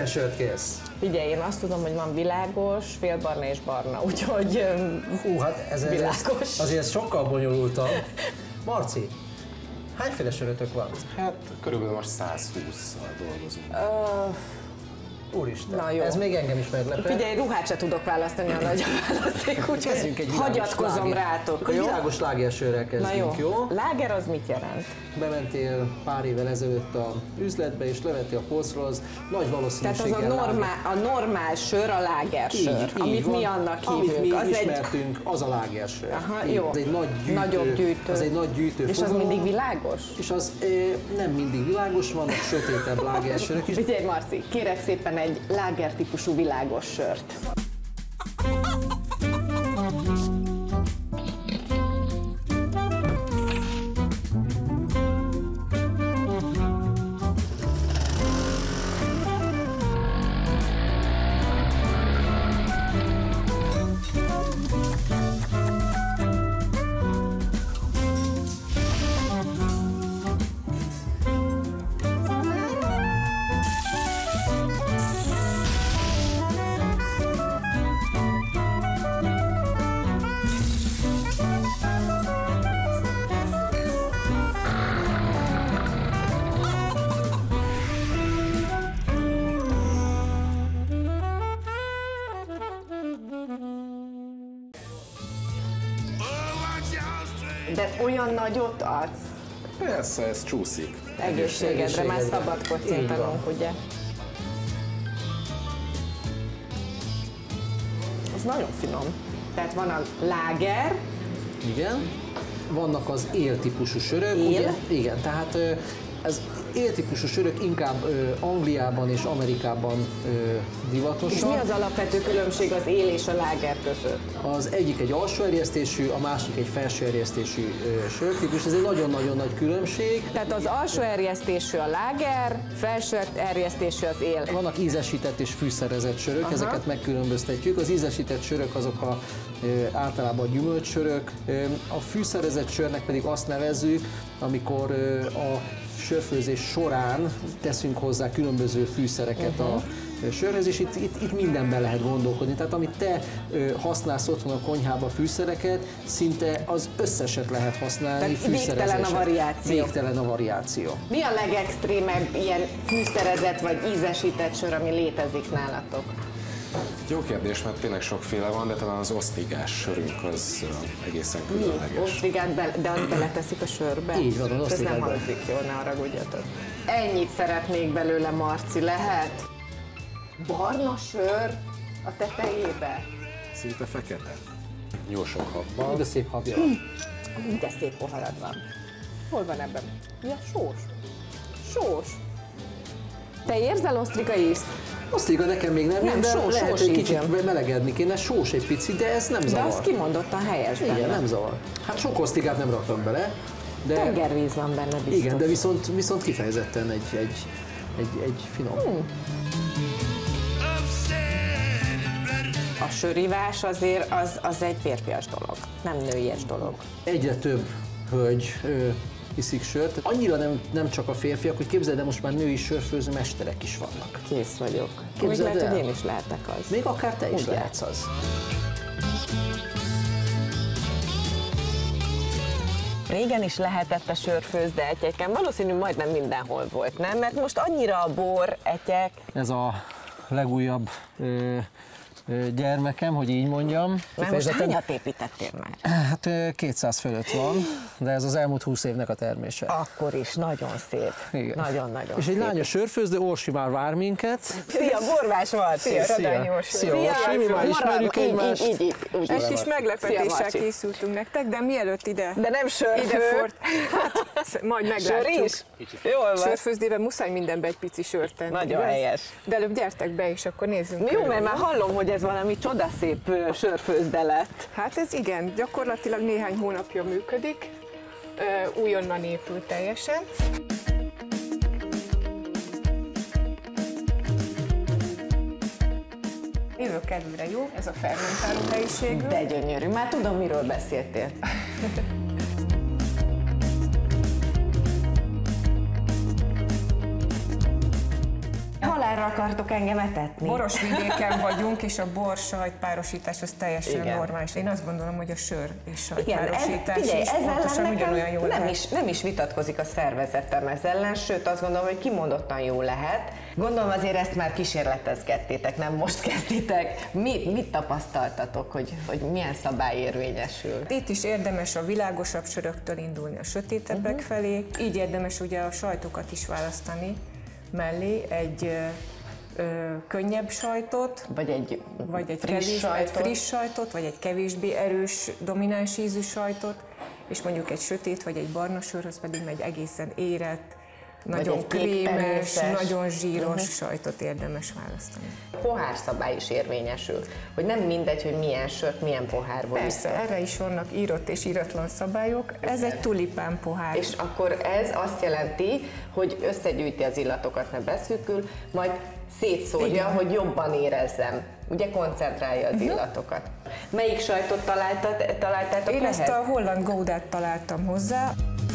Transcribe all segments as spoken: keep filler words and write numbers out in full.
Milyen sört kész? Figyelj, én azt tudom, hogy van világos, félbarna és barna, úgyhogy hú, hát ez, világos. Ez, azért ez sokkal bonyolultabb. Marci, hányféle sörötök van? Hát körülbelül most száz hússzal dolgozunk. Uh, Úristen, na jó. Ez még engem is meglepett. Figyelj, ruhát se tudok választani, a nagy a választék, úgyhogy hagyatkozom rátok, jó? jó? Világos lágersörrel kezdünk, jó. jó? Láger az mit jelent? Bementél pár évvel ezelőtt a üzletbe, és levettél a polcról, az nagy valószínűséggel Tehát az a normál, a normál sör, a lágersör, amit van. mi annak hívunk. Amit mi az ismertünk, egy... az a lágersör. Aha, jó. Az egy nagy gyűjtő, nagyobb gyűjtő. Az egy nagy gyűjtő És fogalom, az mindig világos? És az e, nem mindig világos, vannak sötétebb lágersörök is. Figyelj, Marci, kérek szépen egy láger típusú világos sört. De olyan nagyot adsz? Persze, ez csúszik. Egészségedre, már szabad kocintanunk, ugye? Ez nagyon finom. Tehát van a láger. Igen. Vannak az él-típusú sörök. Él? Ugye? Igen, tehát ez éltípusú sörök inkább ö, Angliában és Amerikában ö, divatosak. És mi az alapvető különbség az él és a láger között? Az egyik egy alsó erjesztésű, a másik egy felső erjesztésű ö, sörtípus. Ez egy nagyon-nagyon nagy különbség. Tehát az alsó erjesztésű a láger, felső erjesztésű az él. Vannak ízesített és fűszerezett sörök, aha, ezeket megkülönböztetjük. Az ízesített sörök azok a, ö, általában a gyümölcssörök, ö, a fűszerezett sörnek pedig azt nevezzük, amikor ö, a sörfőzés során teszünk hozzá különböző fűszereket uh-huh. a sörhöz, és itt, itt, itt mindenben lehet gondolkodni. Tehát amit te ö, használsz otthon a konyhába fűszereket, szinte az összeset lehet használni. Tehát végtelen a variáció. Végtelen a variáció. Mi a legextrémebb ilyen fűszerezett vagy ízesített sör, ami létezik nálatok? Jó kérdés, mert tényleg sokféle van, de talán az osztrigás sörünk az egészen különleges. Osztrigát, be, de azt beleteszik a sörbe? Így van, az osztrigát. Ez nem hangzik jól, ne haragudjatok. Ennyit szeretnék belőle, Marci, lehet? Barna sör a tetejébe? Szinte fekete. Jó sok habban. De szép habja van. De szép poharad van. Hol van ebben? Ja, sós. Sós. Te érzel osztriga ízt? Osztriga nekem még nem, nem de sós, lehet, sós hogy íz kicsit jön. melegedni kéne, sós egy picit, de ez nem de zavar. De az kimondottan helyes benne. Igen, nem zavar. Hát sok osztrigát nem raktam bele. De tengervíz van benne biztos. Igen, de viszont, viszont kifejezetten egy, egy, egy, egy finom. Hmm. A sörivás azért az, az egy férfias dolog, nem nőies dolog. Egyre több hölgy ö, iszik sört. Annyira nem, nem csak a férfiak, hogy képzeld, de most már női sörfőző mesterek is vannak. Kész vagyok. Képzeld úgy lehet, el? hogy én is lehetek az. Még akár te is ugye? lehetsz az. Régen is lehetett a sörfőzde etyeken, valószínű majdnem mindenhol volt, nem? Mert most annyira a bor, etyek. Ez a legújabb ö, ö, gyermekem, hogy így mondjam. Már most hányat építettél már? Hát kétszáz fölött van, de ez az elmúlt húsz évnek a termése. Akkor is, nagyon szép. Nagyon-nagyon És egy szép. lánya sörfőzdő, Orsi már vár minket. Szia, Borvás Marci! Szia, Radány Orsi! Szia, Orsi, mi már ismerjük egymást. Így, így, így, Egy kis meglepetéssel Szia, készültünk nektek, de mielőtt ide... De nem sörfő. Ide fort, hát, majd meglátjuk. Sör is? Jól van. Sörfőzdében muszáj mindenbe egy pici sört tenni. Nagyon igaz? helyes. De előbb gyertek be, és akkor nézzünk. Jó, körül. mert már hallom, hogy ez valami csodaszép sörfőzde lett. Hát ez igen, gyakorlatilag néhány hónapja működik. Uh, újonnan épült teljesen. Jövök előre, jó? Ez a fermentáló helyiségű. De gyönyörű, már tudom, miről beszéltél. Halálra akartok engem etetni? Borosvidéken vagyunk, és a bor-sajt párosítás az teljesen Igen. normális. Én azt gondolom, hogy a sör és sajt Igen, ez, párosítás figyelj, is ezzel pontosan nekem ugyanolyan jól nem lehet. is, nem is vitatkozik a szervezetem ez ellen, sőt azt gondolom, hogy kimondottan jó lehet. Gondolom azért ezt már kísérletezgettétek, nem most kezdtétek. Mit, mit tapasztaltatok, hogy, hogy milyen szabály érvényesül? Itt is érdemes a világosabb söröktől indulni a sötétebbek uh-huh. felé. Így érdemes ugye a sajtokat is választani mellé, egy ö, ö, könnyebb sajtot, Vagy egy, vagy egy, friss kevés, sajtot. egy friss sajtot, vagy egy kevésbé erős, domináns ízű sajtot, és mondjuk egy sötét vagy egy barna sörhöz pedig egy egészen érett, nagyon egy krémes, kékpenészes. nagyon zsíros Uh-huh. sajtot érdemes választani. Pohárszabály is érvényesül, hogy nem mindegy, hogy milyen sört, milyen pohárból Persze, iszol. erre is vannak írott és íratlan szabályok. Ez egy tulipán pohár. És akkor ez azt jelenti, hogy összegyűjti az illatokat, ne beszűkül, majd szétszórja, Igen. hogy jobban érezzem. Ugye koncentrálja az uh-huh. illatokat. Melyik sajtot találtat, találtátok Én ehhez? ezt a holland gódát találtam hozzá.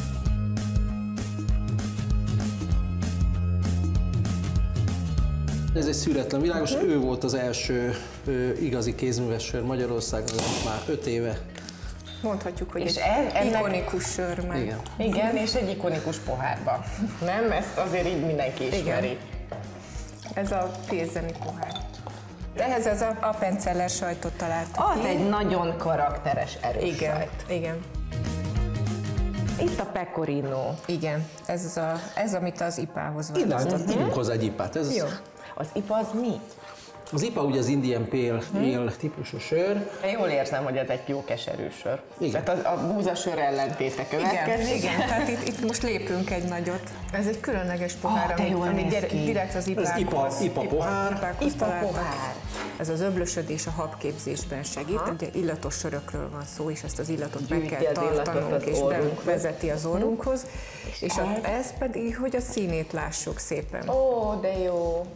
Ez egy szüretlen világos, uh-huh. ő volt az első ő, igazi kézműves sör Magyarországon, már öt éve. Mondhatjuk, hogy És egy ez- ennek- ikonikus sör meg. Igen. Igen, és egy ikonikus pohárba. Nem? Ezt azért így mindenki ismeri. Igen. Ez a pézeni pohár. Ehhez az a Appenzeller sajtot találtuk Az ki. egy nagyon karakteres, erős Igen, sajt. igen, Itt a pecorino. igen. Ez, az a, ez amit az ipához Innen, választott. ígyunk hozzá egy ipát. Ez, Jó. Az ipa az mi? Az ipa ugye az Indian Pale Ale típusú sör. Én jól érzem, hogy ez egy jó keserű sör. Igen. Tehát az, a búzasör ellentéte Igen, következik. igen, tehát itt, itt most lépünk egy nagyot. Ez egy különleges pohár, Ah, de ami, jól ami néz gyere- ki. direkt az ipákhoz. Ez ipa, ipa pohár. ipákhoz Ipa találtak. pohár. Ez az öblösödés a habképzésben segít, Aha. ugye illatos sörökről van szó, és ezt az illatot meg Gyűjti kell az illatot tartanunk, az és orrunkhoz. bevezeti az orrunkhoz. És És a, ez? ez pedig, hogy a színét lássuk szépen. Ó, de jó.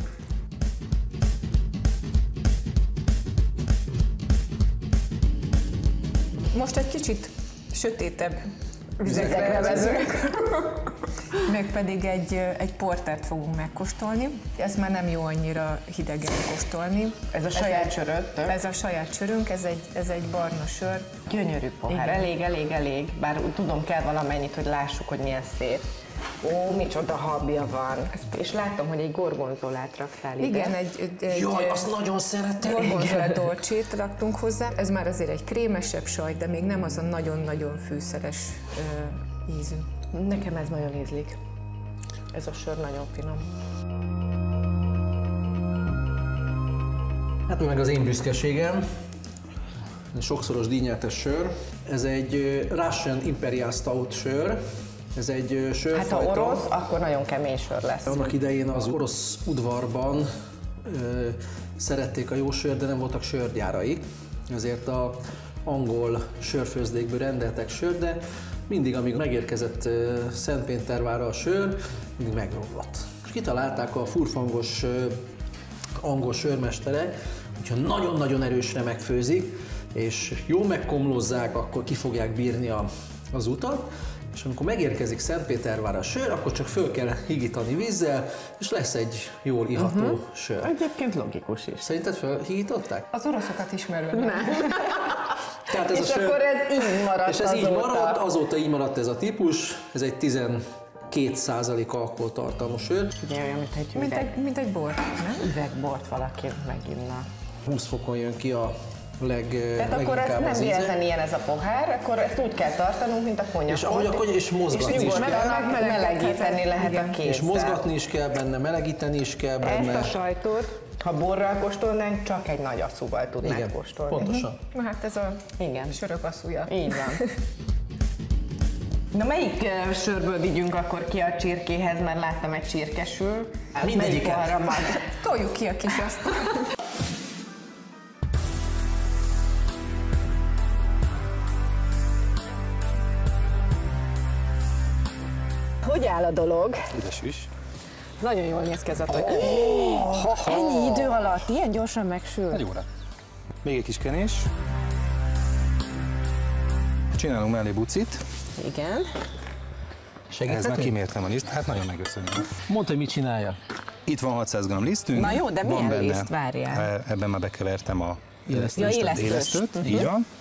Most egy kicsit sötétebb Vizekre vizekre vezünk. vezünk. Mégpedig egy, egy portert fogunk megkóstolni. Ez már nem jó annyira hidegen kóstolni. Ez a saját egy- söröttök? Ez a saját sörünk, ez egy, ez egy barna sör. Gyönyörű pohár. Igen. Elég, elég, elég. Bár tudom, kell valamennyit, hogy lássuk, hogy milyen szép. Ó, micsoda habja van. És látom, hogy egy gorgonzolát raktál ide. Igen, egy, egy, egy Jaj, azt nagyon szeretem. gorgonzola dolcsét raktunk hozzá. Ez már azért egy krémesebb sajt, de még nem az a nagyon-nagyon fűszeres ö, ízű. Nekem ez nagyon ízlik. Ez a sör nagyon finom. Hát meg az én büszkeségem, sokszoros díjnyertes sör. Ez egy ö, Russian Imperial Stout sör. Ez egy ö, Hát sörfajta. ha orosz, akkor nagyon kemény sör lesz. Annak idején az orosz udvarban ö, szerették a jó sört, de nem voltak sörgyáraik. Ezért a angol sörfőzdékből rendeltek sört, de mindig, amíg megérkezett ö, Szentpétervárra a sör, mindig megromlott. És kitalálták a furfangos ö, angol sörmesterek, hogyha nagyon-nagyon erősre megfőzik, és jó megkomlózzák, akkor ki fogják bírni a, az utat, és amikor megérkezik Szentpétervárra a sör, akkor csak föl kell higítani vízzel, és lesz egy jól iható uh-huh. sör. Egyébként logikus is. Szerinted felhigították? Az oroszokat ismerően. Tehát ez És a sör, akkor ez így maradt és ez így azóta. maradt, azóta így maradt ez a típus, ez egy tizenkét százalék alkoholtartalmú sör. Ugye olyan, mint egy Mint üveg, egy, mint egy bor, nem? üvegbort valaki meginna. húsz fokon jön ki a leg, Tehát akkor ez leginkább nem az véletlen íze. ilyen ez a pohár, akkor ezt úgy kell tartanunk, mint a konyakot. És ahogy akkor és mozgatni és is nyugodtan kell. melegíteni lehet a kézzel. És mozgatni is kell benne, melegíteni is kell benne. Ezt a sajtot, ha borral kóstolnánk, csak egy nagy asszúval tudnánk Igen, kóstolni. pontosan. Na hát ez a Igen. sörök asszúja. Így van. Na melyik uh, sörből vigyünk akkor ki a csirkéhez, mert láttam egy csirkesül. Mindegyiket. Melyik arra mag? Toljuk ki a kis asztalt. Hogy áll a dolog? Édes is. Nagyon jól néz ki ez a toj. Oh, ennyi idő alatt, ilyen gyorsan megsül. Egy óra. Még egy kis kenés. Csinálunk mellé bucit. Igen. Ez már Segíthetünk? kimértem a liszt, hát nagyon megköszönöm. Mondd, hogy mit csinálja. Itt van hatszáz gramm lisztünk. Na jó, de van milyen benne, liszt? Várjál. Ebben már bekevertem a Élesztőt. Ja, élesztős. élesztőt. Uh-huh. Így van.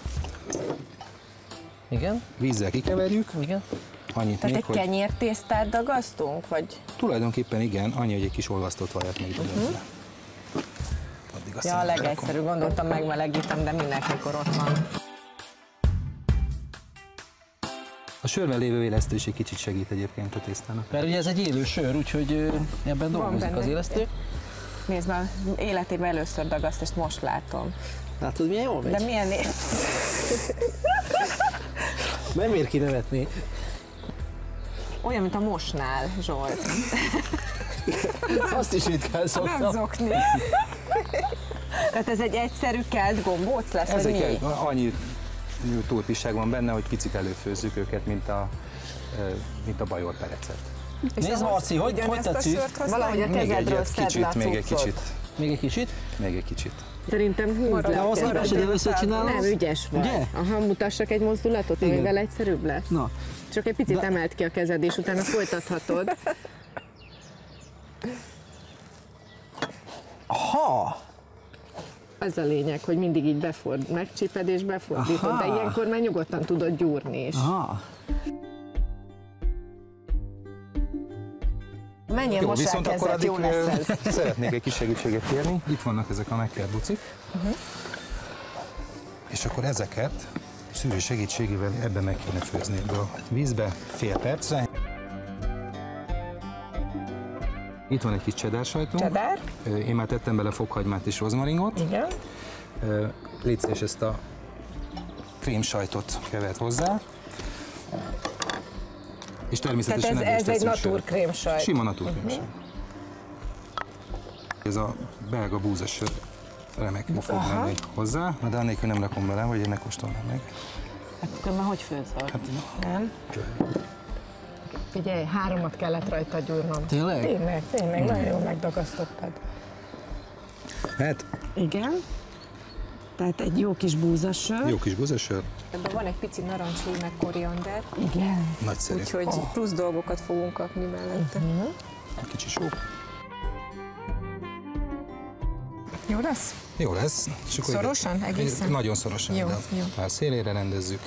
Igen? Vízzel kikeverjük. Igen. Annyit Tehát még, egy hogy kenyértésztát dagasztunk, vagy? tulajdonképpen igen, annyi, hogy egy kis olvasztott vajat még uh-huh. bele. Addig azt Ja, a nem legegyszerűbb, rakom. gondoltam megmelegítem, de minek, mikor ott van. A sörben lévő élesztő is egy kicsit segít egyébként a tésztának. Mert ugye ez egy élő sör, úgyhogy ö, ebben dolgozik benne. az élesztő. Nézd már, életében először dagaszt, ezt most látom. Látod, milyen jól megy? De milyen... Nem ér kinevetni. Olyan, mint a mosnál, Zsolt. Azt is ritkán Nem szoktam. zokni. Tehát ez egy egyszerű kelt gombóc lesz, vagy mi? Ezek annyi túlpisság van benne, hogy picit előfőzzük őket, mint a, ö, mint a bajor perecet. Nézd, Marci, hogy, hogy Ugyanezt a tetszik? sört használjuk? Valahogy a Még kezedről egyet, szedd le a kicsit, még egy cuccot. kicsit, Még egy kicsit? még egy kicsit. Szerintem húzd De le a ahhoz kezed. képest, hogy először csinálod? Nem, ügyes vagy. Ugye? Aha, mutassak egy mozdulatot, Igen. amivel egyszerűbb lesz. Na, Csak egy picit De- emelt ki a kezed, és utána folytathatod. ha! Ez a lényeg, hogy mindig így beford, megcsíped és befordítod, Aha. de ilyenkor már nyugodtan tudod gyúrni is. Aha. Menjél, Jó, mossál viszont akkor kezet, addig jó lesz ö, ez. szeretnék egy kis segítséget kérni. Itt vannak ezek a megkert bucik. Uh-huh. És akkor ezeket szűrő segítségével ebbe meg kéne főzni ebbe a vízbe fél percre. Itt van egy kis cheddar sajtunk. Cheddar. Ö, Én már tettem bele fokhagymát és rozmaringot. Igen. Ö, Légy szíves, ezt a krémsajtot kevert hozzá. És természetesen Tehát ez- ehhez ez egy teszünk sört. naturkrémsajt. Sima naturkrémsajt. Ez a belga búzasör remek fog menni hozzá, de annélkül nem rakom bele, hogy én ne kóstolnám meg. Hát akkor már hogy főzöl? Hát, Nem? Figyelj, háromat kellett rajta gyúrnom. Tényleg? Tényleg, tényleg, nagyon jól megdagasztottad. hát Igen. Tehát egy jó kis búzasör. jó kis búzasör, Ebben van egy pici narancslí, meg koriander, Igen. nagyszerű. úgyhogy plusz dolgokat fogunk kapni mellette. Egy kicsi só. Jó lesz? Jó lesz. És akkor Szorosan? igen, Egészen? Nagyon szorosan. Jó, de jó. Már szélére rendezzük.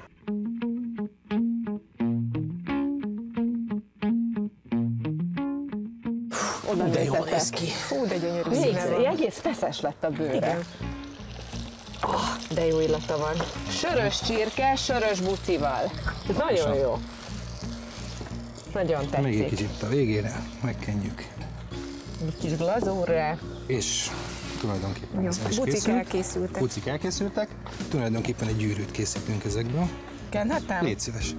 Oda De jól nézzetek. néz ki. Fú, de gyönyörű Még színe van. egész feszes lett a bőre. Oh, de jó illata van. Sörös csirke, sörös bucival. Ez nagyon jó. Nagyon Még egy tetszik. kicsit a végére megkenjük. Egy kis glazúrra. És tulajdonképpen ez el is bucik készült. elkészültek. Bucik elkészültek. Tulajdonképpen egy gyűrűt készítünk ezekből. Kenhetem? Légy szíves.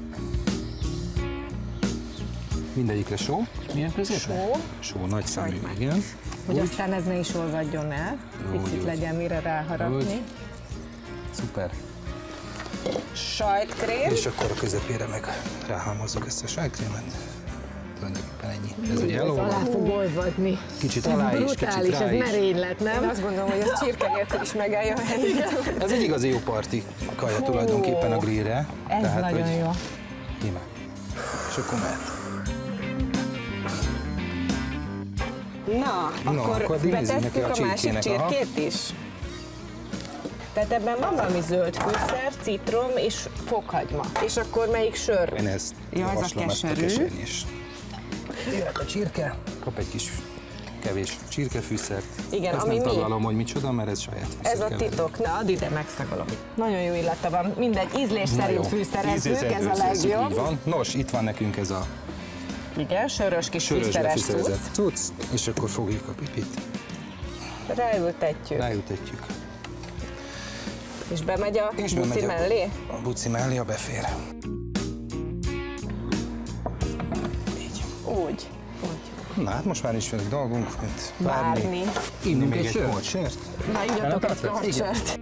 Mindegyikre só. Milyen középen? Só, Só nagy számű, igen. hogy aztán ez ne is olvadjon el. Picit úgy. legyen mire ráharapni. Úgy. Szuper. Sajtkrém. És akkor a közepére meg ráhámozzuk ezt a sajtkrémet. Tulajdonképpen ennyi. Ez ugye elolvad. Alá fog olvadni. Kicsit Ez alá is, kicsit brutális, rá ez is. merénylet, Én nem? azt gondolom, hogy a csirke nélkül is megállja a helyét. Ez egy igazi jó parti kaja tulajdonképpen a grillre. Ez Tehát, nagyon hogy jó. Íme. És akkor mehet. Na, Na, akkor akkor nézzük neki betesszük a a másik csirkének, aha. csirkét is. Tehát ebben van valami zöld fűszer, citrom és fokhagyma. És akkor melyik sör? Én ezt Ja, ez a javaslom, ezt a keserű. keserni is. Jöhet a csirke. Kap egy kis kevés csirkefűszert. Igen, ezt ami nem mi? taglalom, hogy micsoda, mert ez saját Ez a fűszerkeverő. titok. Na, add ide, megszagolom. Nagyon jó illata van. Mindegy, ízlés Na szerint jó. fűszerezzük, Ízlés ez a szerint legjobb. Így van. Nos, itt van nekünk ez a Igen, sörös kis sörös fűszeres lefűszerezett cucc. cucc, és akkor fogjuk a pipit, Ráültetjük. ráültetjük. És bemegy a És buci bemegy a- mellé. A buci mellé a befér. Így. Úgy. Na hát most már is van egy dolgunk, mint várni. Várni. Inni még egy egy sört? kolt sört. Na, igyatok egy Igen. korcsört.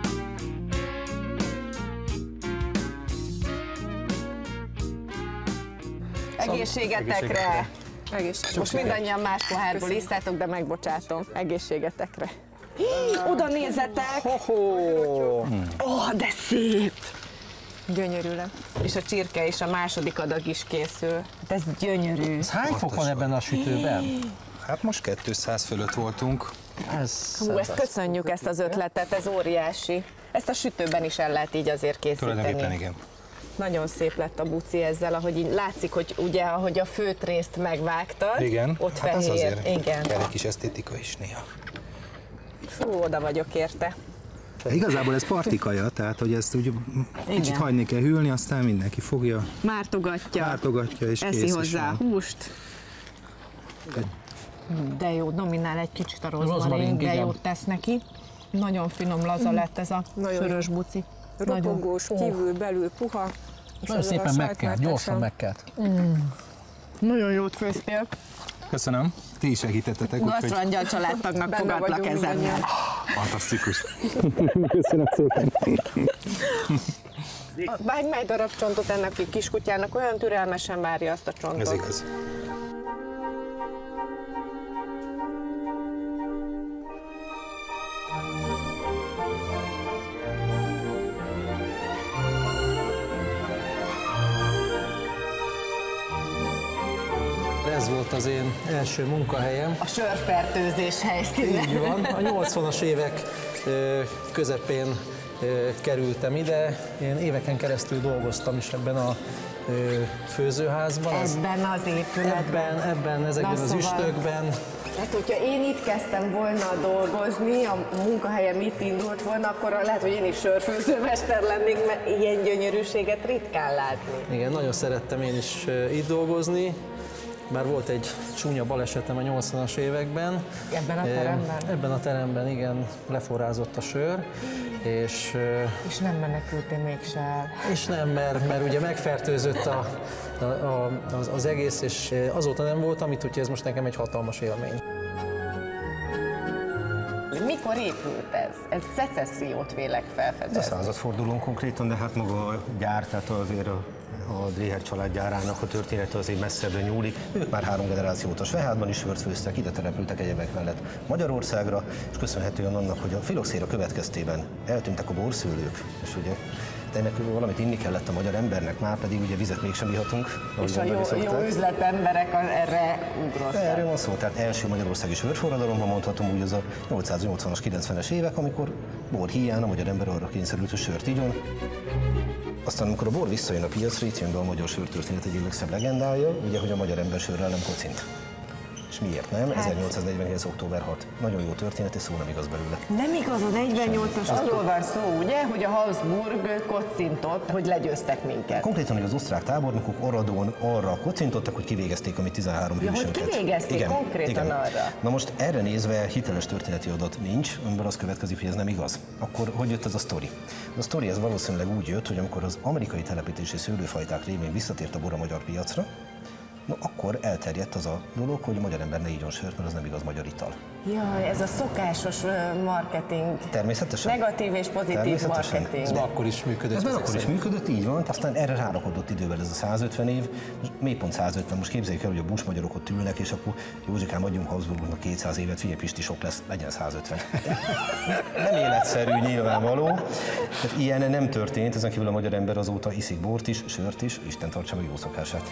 Egészségetekre! Egészség. Most mindannyian más pohárból isztátok, de megbocsátom. Egészségetekre. Hí, oda nézzetek! Ho-ho! Oh, de szép! Gyönyörű lett. És a csirke és a második adag is készül. Hát ez gyönyörű. Ez hány fok van ebben a sütőben? Hát most kétszáz fölött voltunk. Ez Hú, ezt köszönjük, ezt az ötletet, ez óriási. Ezt a sütőben is el lehet így azért készíteni. Tulajdonképpen igen. Nagyon szép lett a buci ezzel, ahogy így látszik, hogy ugye, ahogy a főt részt megvágtad, Igen, ott hát az fehér. azért Igen. kell egy kis esztétika is néha. Fú, oda vagyok érte. Igazából ez partikaja, tehát hogy ezt úgy kicsit Igen. hagyni kell hűlni, aztán mindenki fogja, Mártogatja, ártogatja és eszi kész is hozzá van. a húst. De jó, dominál egy kicsit a Rozmarin, rozmarin, de igen. jót tesz neki. Nagyon finom, laza lett ez a Nagyon sörös buci. Ropogós, kívül, belül puha. és nagyon ezzel a szépen megkelt, sajtmártással- gyorsan megkelt. Nagyon jót főztél. Köszönöm, ti is segítettetek, úgyhogy Gasztrangyal családtagnak Benne fogadlak vagyunk ezennel. mindannyian. fantasztikus. Köszönöm szépen. Vágj meg egy darab csontot ennek a kiskutyának, olyan türelmesen várja azt a csontot. Ez igaz. Ez volt az én első munkahelyem. A sörfertőzés helyszíne. Így van. A nyolcvanas évek ö, közepén ö, kerültem ide. Én éveken keresztül dolgoztam is ebben a ö, főzőházban. Ez- Ebben az épületben. Ebben, ebben, ezekben Na, az szóval- üstökben. Hát, hogyha én itt kezdtem volna dolgozni, a munkahelyem itt indult volna, akkor lehet, hogy én is sörfőzőmester lennék, mert ilyen gyönyörűséget ritkán látni. Igen, nagyon szerettem én is ö, itt dolgozni. Bár volt egy csúnya balesetem a nyolcvanas években. Ebben a Ö, teremben? Ebben a teremben, igen, leforrázott a sör, és, ö, És nem menekültél mégse el. és nem, mert, mert ugye megfertőzött a, a, a, az, az egész, és azóta nem voltam itt, úgyhogy ez most nekem egy hatalmas élmény. Mikor épült ez? Ez szecessziót vélek Ez a felfedezni. századfordulón konkrétan, de hát maga a gyár, tehát azért a, a Dreher család gyárának a története azért messzebbre nyúlik. Ők már három generáció óta Svehádban is sört főztek, ide települtek egyebek mellett Magyarországra, és köszönhetően annak, hogy a filoxéra következtében eltűntek a borszőlők, és ugye de ennek valamit inni kellett a magyar embernek, már pedig ugye vizet mégsem ihatunk. ahogy És a mondani jó, jó szokták. üzletemberek a- erre ugrottak. Erről van szó, tehát első magyarországi sörforradalomban mondhatom úgy az a nyolcszáznyolcvanas, kilencvenes évek, amikor bor hiány a magyar ember arra kényszerült, hogy sört igyon. Aztán amikor a bor visszajön a piacra, itt jön be a magyar sörtörténet egy legszebb legendája, ugye, hogy a magyar ember sörrel nem kocint. És miért nem? Hát- ezernyolcszáznegyvenkilenc. október hatodika. Nagyon jó történet, és szó nem igaz belőle. Nem igaz, a negyvennyolcas, arról van szó, ugye, hogy a Habsburg kocintott, hogy legyőztek minket. Konkrétan, hogy az osztrák tábornokok Aradón arra kocintottak, hogy kivégezték a mi tizenhárom Ja, hogy hősünket. kivégezték konkrétan arra. Na most erre nézve hiteles történeti adat nincs, amiben az következik, hogy ez nem igaz. Akkor hogy jött ez a sztori? A sztori ez valószínűleg úgy jött, hogy amikor az amerikai telepítési szőlőfajták révén visszatért a bor a magyar piacra, no, akkor elterjedt az a dolog, hogy a magyar ember ne igyon sört, mert az nem igaz magyar ital. Jaj, ez a szokásos ö, marketing. Természetesen. Negatív és pozitív Természetesen. marketing. Ez már akkor is működött. Ez már ezek akkor is szerint. működött, így van, aztán erre rárakodott idővel ez a százötven év, mélypont százötven, most képzeljük el, hogy a busz magyarok ott ülnek, és akkor Józsikám, adjunk Habsburgnak kétszáz évet, figyelj Pisti, sok lesz, legyen százötven. Nem életszerű nyilvánvaló, tehát ilyen nem történt, ezen kívül a magyar ember azóta iszik bort is, sört is, Isten tartsa meg jó szokását.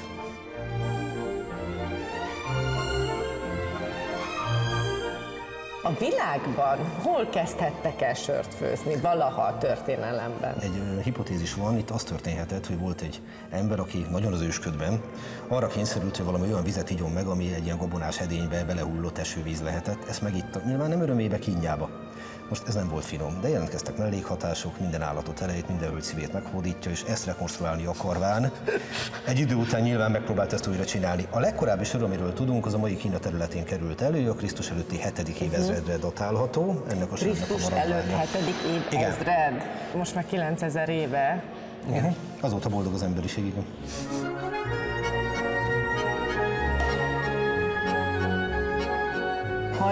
A világban hol kezdhettek el sört főzni valaha a történelemben? Egy ö, hipotézis van, itt az történhetett, hogy volt egy ember, aki nagyon az ősködben arra kényszerült, hogy valami olyan vizet igyon meg, ami egy ilyen gabonás edénybe belehullott esővíz lehetett. Ezt megitta, nyilván nem örömébe, kínjába. Most ez nem volt finom, de jelentkeztek mellékhatások, minden állatot elejét, minden hölgy szívét meghódítja, és ezt rekonstruálni akarván. Egy idő után nyilván megpróbált ezt újra csinálni. A legkorábbi sör, amiről tudunk, az a mai Kína területén került elő, a Krisztus előtti hetedik évezredre datálható. Ennek a sörnek a Krisztus előtt maradványa. hetedik év Igen. ezred, most már kilencezer éve. Uh-huh. Azóta boldog az emberiség, igen.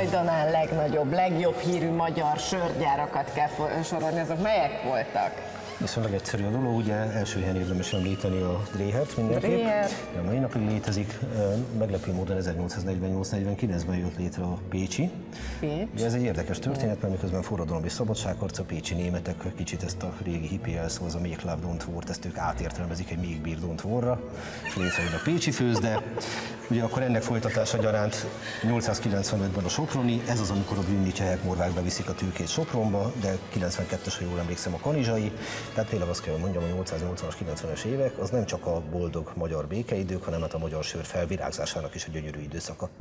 Hajdanán legnagyobb, legjobb hírű magyar sörgyárakat kell for- sorolni, azok melyek voltak? Viszonylag egyszerű a dolog, ugye első helyen érdemes említeni a dréhert mindenképp. Dréher. A mai napig létezik, meglepő módon ezernyolcszáznegyvennyolc negyvenkilencben jött létre a pécsi. Pécs. Ugye ez egy érdekes történet, mert miközben forradalom és szabadságharc, a pécsi németek kicsit ezt a régi hippi elszó, az a Make Love Don't War-t, ezt ők átértelmezik egy Make Beer Don't War-ra, és létrejön a pécsi főzde. Ugye akkor ennek folytatása gyaránt nyolcszázkilencvenötben a soproni, ez az, amikor a brünni csehek, morvák beviszik a tőkét Sopronba, de kilencvenkettes, ha jól emlékszem, a kanizsai. Tehát tényleg azt kell, hogy mondjam, a nyolcszáznyolcvanas, kilencvenes évek, az nem csak a boldog magyar békeidők, hanem hát a magyar sör felvirágzásának is a gyönyörű időszaka.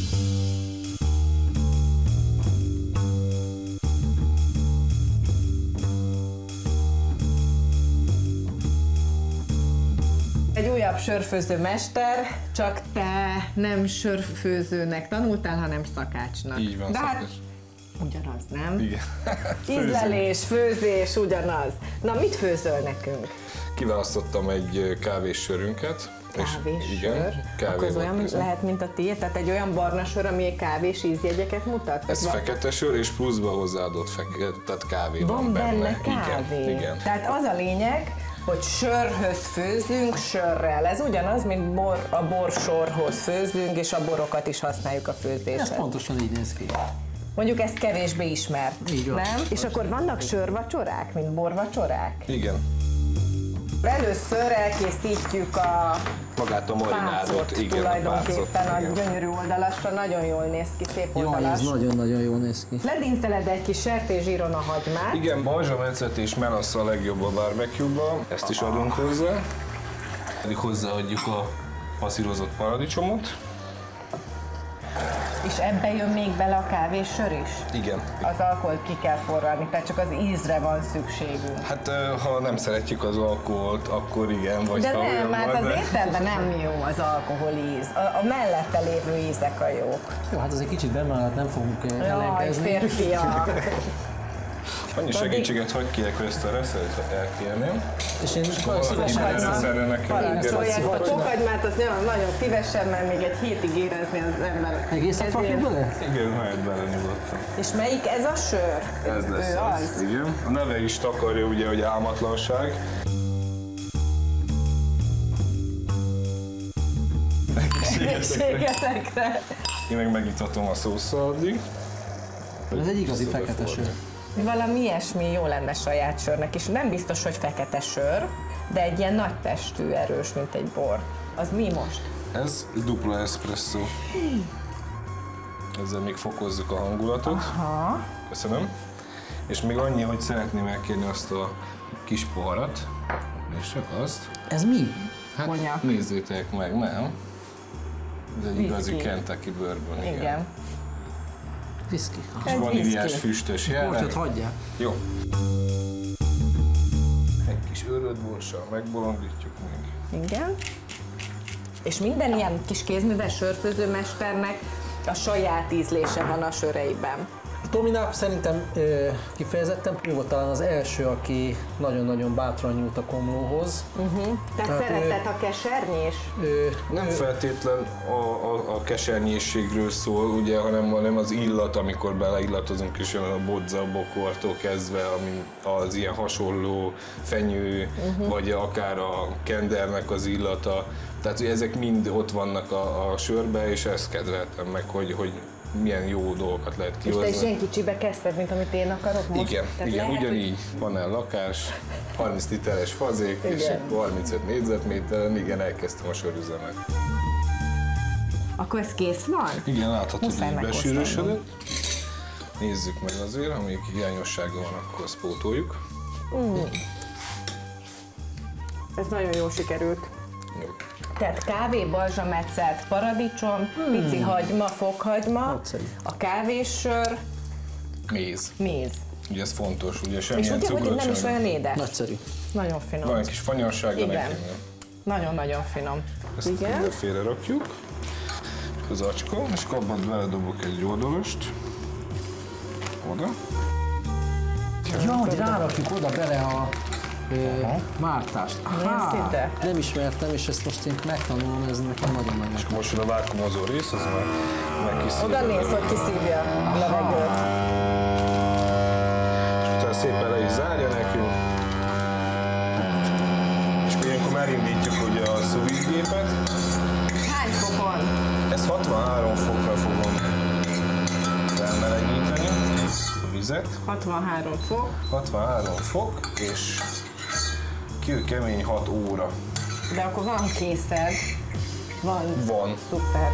Egy újabb sörfőző mester, csak te nem sörfőzőnek tanultál, hanem szakácsnak. Így van, de hát szakács. ugyanaz, nem? Igen. Ízlelés, főzés, ugyanaz. Na, mit főzöl nekünk? Kiválasztottam egy kávéssörünket. és Kávés igen, sör? Akkor ez olyan kávéval lehet, mint a tiéd? Tehát egy olyan barna sör, ami egy kávés ízjegyeket mutat? Ez Vagy- fekete sör, és pluszba hozzáadott fekete, tehát kávé van, Van benne benne. kávé. Igen, igen. Tehát az a lényeg, hogy sörhöz főzünk sörrel. Ez ugyanaz, mint bor, a borsorhoz főzünk, és a borokat is használjuk a Ez főzéshez. pontosan így néz ki. Mondjuk ezt kevésbé ismert, Így van. nem? És akkor vannak sörvacsorák, mint borvacsorák? Igen. Először elkészítjük a Magát a marinádot, pácot igen, a pácot. tulajdonképpen a igen. gyönyörű oldalasra, nagyon jól néz ki, szép Jaj, oldalas. ez nagyon-nagyon jól néz ki. Ledínszeled egy kis sertészsíron a hagymát, Igen, balzsamecet és melasz a legjobb a barbecue-ba, ezt is adunk hozzá. Pedig hozzáadjuk a passzírozott paradicsomot. és ebbe jön még bele a kávés sör is. Igen. Az alkoholt ki kell forralni, tehát csak az ízre van szükségünk. Hát ha nem szeretjük az alkoholt, akkor igen, vagy De ha nem, olyan hát van, az de- ételben nem jó az alkoholíz. A, a mellette lévő ízek a jók. Jó, hát az egy kicsit bemellett nem fogunk eh, Jaj, ellenkezni. férfiak. Annyi segítséget hagy kérek össze, ezt elkérném. És én Valaki szívesen necessarre nekem. Parancsolják a Szívacska. fokhagymát, azt nagyon, nagyon szívesen, mert még egy hétig érezni az ember. egészet Ezért- rakjuk bele? Igen, hagyd bele nyugodtan. És melyik ez a sör? Ez lesz Ő az. az. Igen. A neve is takarja ugye, hogy álmatlanság. Egészségetekre. Én meg megitatom a szószal addig. Ez egy igazi Vissza fekete befordul. sör. Valami ilyesmi jó lenne saját sörnek is. Nem biztos, hogy fekete sör, de egy ilyen nagy testű, erős, mint egy bor. Az mi most? Ez dupla espresso. Ezzel még fokozzuk a hangulatot. Aha. Köszönöm. És még annyi, hogy szeretném elkérni azt a kis poharat. És csak azt. Ez mi? Hát Konyak. nézzétek meg, nem? Ez egy igazi Whisky. Kentucky bourbon, igen. Igen. Whisky. És Ez vaníliás whisky. füstös Borcsot jelleg. hagyjál. Jó. Egy kis örödborssal megbolondítjuk még. Igen. És minden ilyen kis kézműves sörfőzőmesternek a saját ízlése van a söreiben. Tominák szerintem ö, kifejezetten ő volt talán az első, aki nagyon-nagyon bátran nyúlt a komlóhoz. Uh-huh. Tehát Tehát, szereted a kesernyés? Ő, Nem feltétlen a, a, a kesernyésségről szól, ugye, hanem, hanem az illat, amikor beleillatozunk, és jön a bodza, a bokortól kezdve, ami az ilyen hasonló fenyő, uh-huh. vagy akár a kendernek az illata. Tehát ugye ezek mind ott vannak a, a sörbe, és ezt kedveltem meg, hogy, hogy milyen jó dolgokat lehet És te is kihozni. ilyen kicsibe kezdted, mint amit én akarok most? Igen, Tehát igen, lehet, ugyanígy van el lakás, harminc literes fazék, és Igen. harmincöt négyzetméteren, igen, elkezdtem a sörüzemet. hogy- Akkor ez kész van? Igen, láthatod, Muszáj hogy megkóstolnom. besűrösödött. Nézzük meg azért, amíg hiányossága van, akkor azt pótoljuk. Ez nagyon jól sikerült. Jó. Tehát kávé, balzsamecet, paradicsom, pici hagyma, fokhagyma, Nagyszerű. a kávésör, Méz. méz. Ugye ez fontos, ugye És semmilyen ugye, hogy cukrot nem is sem. olyan édes. nagyszerű. Nagyon finom. Van egy kis fanyarsága Igen. nekem. Nagyon-nagyon finom. Ezt Igen. mindenféle rakjuk. Az acska, és abban beledobok egy oldalost. Oda. Ja, hogy rárakjuk oda bele a ö, mártást. Aha, Nézd ide. nem ismertem, és ezt most én megtanulom, ez nekem nagyon-nagyon. És most jön a vákumozó rész, az már megkiszívja. Oda néz, hogy kiszívja a levegőt. És utána szépen le is zárja nekünk. elindítjuk ugye a sous-vide-gépet. Hány fokon? Ezt hatvanhárom fokra fogom felmelegíteni a vizet. hatvanhárom fok. hatvanhárom fok, és kőkemény hat óra. De akkor van készed. Van. Van. Szuper.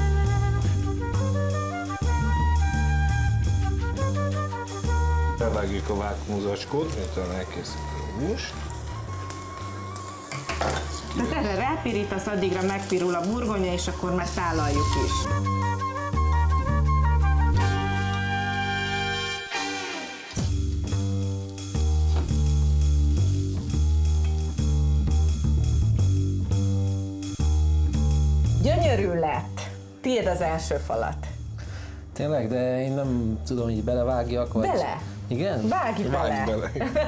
Bevágjuk a vágózacskót, miután elkészül a hús. De erre rápirítasz, addigra megpirul a burgonya, és akkor már tálaljuk is. Gyönyörű lett. Tiéd az első falat. Tényleg, de én nem tudom, hogy belevágjak, vagy... Bele? Igen? Vágj bele. Vágj bele.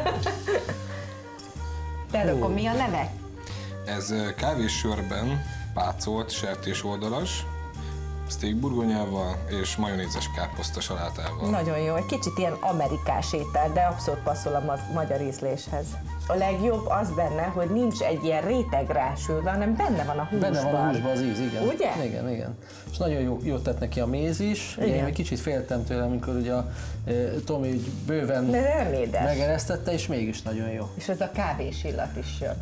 De akkor mi a neve? Ez kávéssörben pácolt sertés oldalas, sztékburgonyával és majonézes káposzta salátával. Nagyon jó, egy kicsit ilyen amerikás étel, de abszolút passzol a ma- magyar ízléshez. A legjobb az benne, hogy nincs egy ilyen réteg rásülve, hanem benne van a húsban. Benne van a húsban az íz, igen. Ugye? Igen, igen. És nagyon jó, jót tett neki a méz is. Ugye, én egy kicsit féltem tőle, amikor ugye a e, Tomi úgy bőven De nem édes. megeresztette, és mégis nagyon jó. És ez a kávés illat is jön.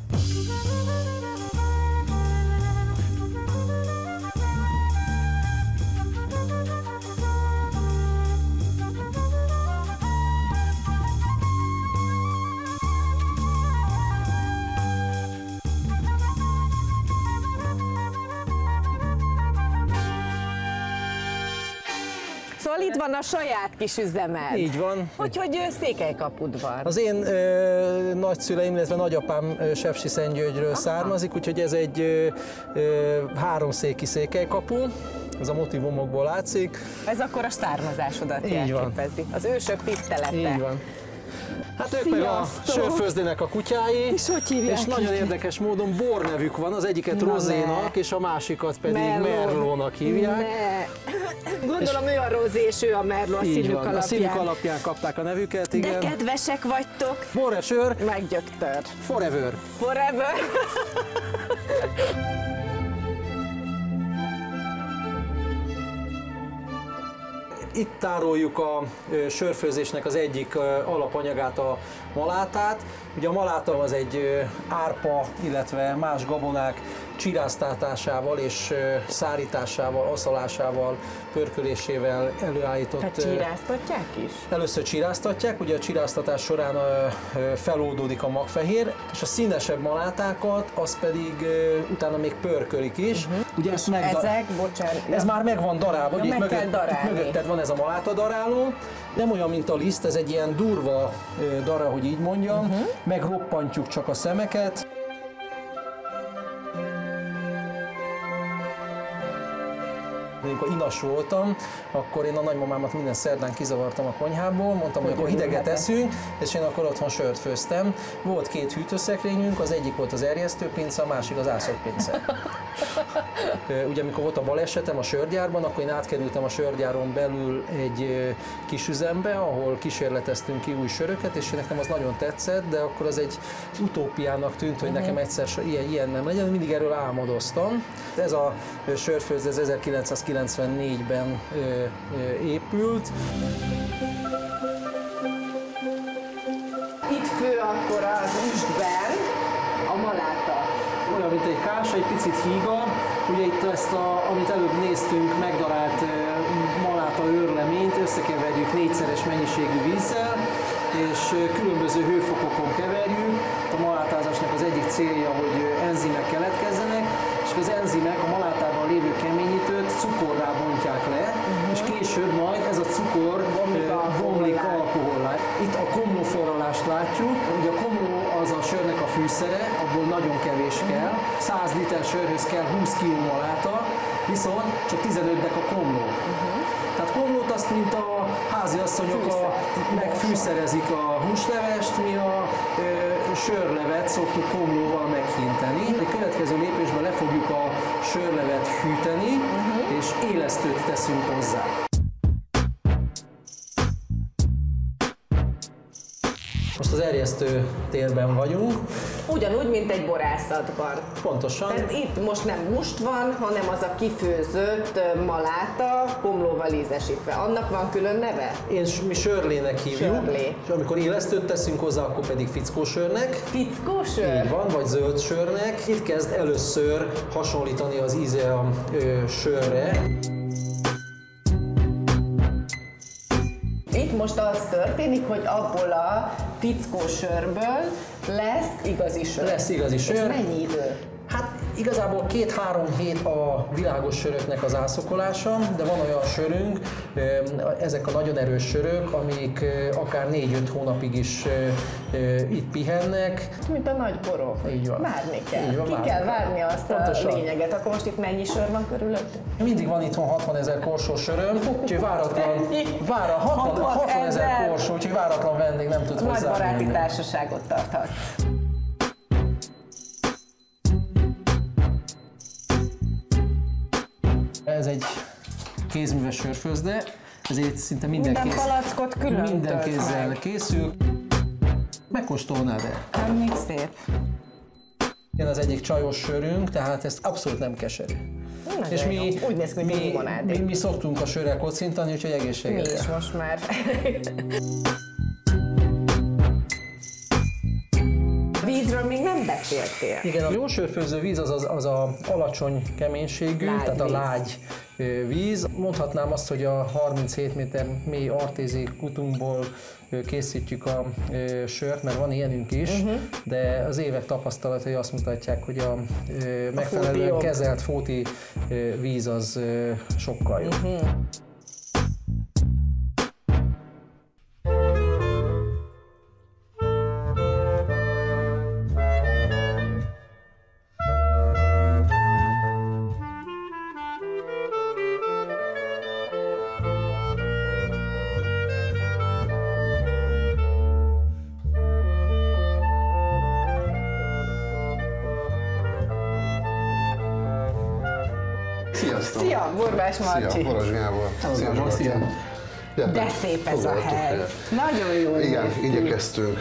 Szóval itt van a saját kis üzemed. Így van. Hogy, hogy Székelykapud van. Az én ö, nagyszüleim, illetve nagyapám ö, Sepsiszentgyörgyről származik, úgyhogy ez egy ö, ö, háromszéki székelykapu, ez a motivumokból látszik. Ez akkor a származásodat Így jelképezi. Az ősök tisztelete. Így van. Hát ők meg a Sziasztok! sörfőzdének a kutyái, És hogy hívják és nagyon őket? érdekes módon bor nevük van, az egyiket Na Rozénak, ne. és a másikat pedig Merlot. Merlónak hívják. Ne. Gondolom ő a Rozé és ő a Merlot a Így színük van, alapján. a színük alapján kapták a nevüket, De igen. kedvesek vagytok. Bor és sör, Meggyögtör. forever. Forever. Itt tároljuk a ö, sörfőzésnek az egyik ö, alapanyagát, a malátát. Ugye a maláta az egy ö, árpa, illetve más gabonák csiráztatásával és ö, szárításával, aszalásával, pörkölésével előállított. Tehát ö, csíráztatják is? Először csiráztatják, ugye a csiráztatás során ö, ö, feloldódik a magfehér, és a színesebb malátákat, az pedig ö, utána még pörkölik is. Uh-huh. Ugye ezt megda- Ezek, bocsánat. ez már meg van darálva, Ja, ugye itt meg kell mögött, darálni. itt mögötted van ez a maláta daráló, nem olyan, mint a liszt, ez egy ilyen durva ö, dara, hogy így mondjam, uh-huh. Megroppantjuk csak a szemeket. Amikor inas voltam, akkor én a nagymamámat minden szerdán kizavartam a konyhából, mondtam, hogy akkor hideget eszünk, és én akkor otthon sört főztem. Volt két hűtőszekrényünk, az egyik volt az erjesztőpince, a másik az ászottpince. Ugye amikor volt a balesetem a sörgyárban, akkor én átkerültem a sörgyáron belül egy kis üzembe, ahol kísérleteztünk ki új söröket, és nekem az nagyon tetszett, de akkor az egy utópiának tűnt, hogy nekem egyszer ilyen, ilyen nem legyen, mindig erről álmodoztam. Ez a sörfőzde ez ezerkilencszázkilencvennégyben épült. Itt fő akkor az üstben a maláta. Olyan, mint egy kása, egy picit híga. Ugye itt ezt, a, amit előbb néztünk, megdarált e, maláta őrleményt összekeverjük négyszeres mennyiségű vízzel, és e, különböző hőfokokon keverjük. A malátázásnak az egyik célja, hogy enzimek keletkezzenek, és az enzimek a malátában lévő keményítőt cukorrá bontják le, uh-huh. és később majd ez a cukor Bomlik e, bomlik alkohollá. Itt a komlóforralást látjuk, ugye a komló az a sörnek a fűszere, abból nagyon kevés kell. száz liter sörhöz kell húsz kiló maláta, viszont csak tizenöt dek a komló. Uh-huh. Tehát komlót azt, mint a háziasszonyok a, megfűszerezik a húslevest, mi a ö, sörlevet szoktuk komlóval meghinteni. A következő lépésben le fogjuk a sörlevet hűteni, uh-huh. és élesztőt teszünk hozzá. Most az gerjesztő térben vagyunk. Ugyanúgy, mint egy borászatban. Pontosan. Tehát itt most nem must van, hanem az a kifőzött maláta, komlóval ízesítve. Annak van külön neve? Én, mi sörlének hívjuk. Sörlé. És amikor élesztőt teszünk hozzá, akkor pedig fickósörnek. Fickósör? Így van, vagy zöld sörnek. Itt kezd először hasonlítani az íze a ö, sörre. Itt most az történik, hogy abból a fickósörből lesz igazi sör. Lesz igazi sör. És mennyi idő? Hát igazából két-három hét a világos söröknek az ászokolása, de van olyan sörünk, ezek a nagyon erős sörök, amik akár négy-öt hónapig is itt pihennek. Mint a nagy borok. Így van. Várni kell. Így van, Ki várni kell kell. várni azt Pontosan. a lényeget. Akkor most itt mennyi sör van körülöttünk? Mindig van itthon hatvanezer korsó söröm, úgyhogy váratlan, vára, hatvan, hatvanezer korsó, úgyhogy váratlan vendég nem tud Nagy hozzá. baráti társaságot tarthat. Ez egy kézműves sörfőzde, ezért szinte minden, Minden kéz, palackot külön minden tölt kézzel meg. készül. Megkóstolnád-e? Nem még szép. Igen, az egyik csajos sörünk, tehát ez abszolút nem keserű. Nagyon És mi, jó. Úgy néz ki, mint mi, limonádé. mi, mi szoktunk a sörrel kocintani, úgyhogy Mi egészséges. is most már. Vízről még nem beszéltél. Igen, a jó sörfőző víz az, az, az a alacsony keménységű, Lágy tehát a víz. lágy ö, víz. Mondhatnám azt, hogy a harminchét méter mély artézi kutunkból ö, készítjük a ö, sört, mert van ilyenünk is, uh-huh. de az évek tapasztalatai azt mutatják, hogy a ö, megfelelően jobb. kezelt fóti ö, víz az ö, sokkal jobb. Uh-huh. Sziasztok! Szia, Borbás Marcsi! Szia, Boros Gábor! Szia, Gábor, Zsolti. szia. Gyertek, De szép ez a foglaljatok hely. helyet. Nagyon jó. Igen, néz ki. igyekeztünk.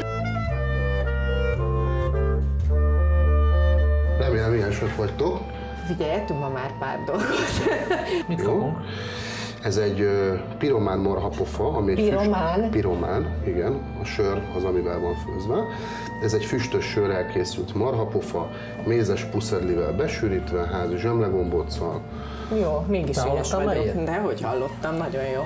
Remélem, ilyen sok vagytok. Figyelj, ettünk ma már pár dolgot. Mit Jó. kapunk? Ez egy ö, piromán marhapofa, ami egy Piromán? Füst, piromán, igen. A sör az, amivel van főzve. Ez egy füstös sörrel készült marhapofa, mézes puszedlivel besűrítve, házi zsemlegombóccal. Jó, mégis Te éhes hallottál már vagyok. ilyet? De hogy hallottam, nagyon jó.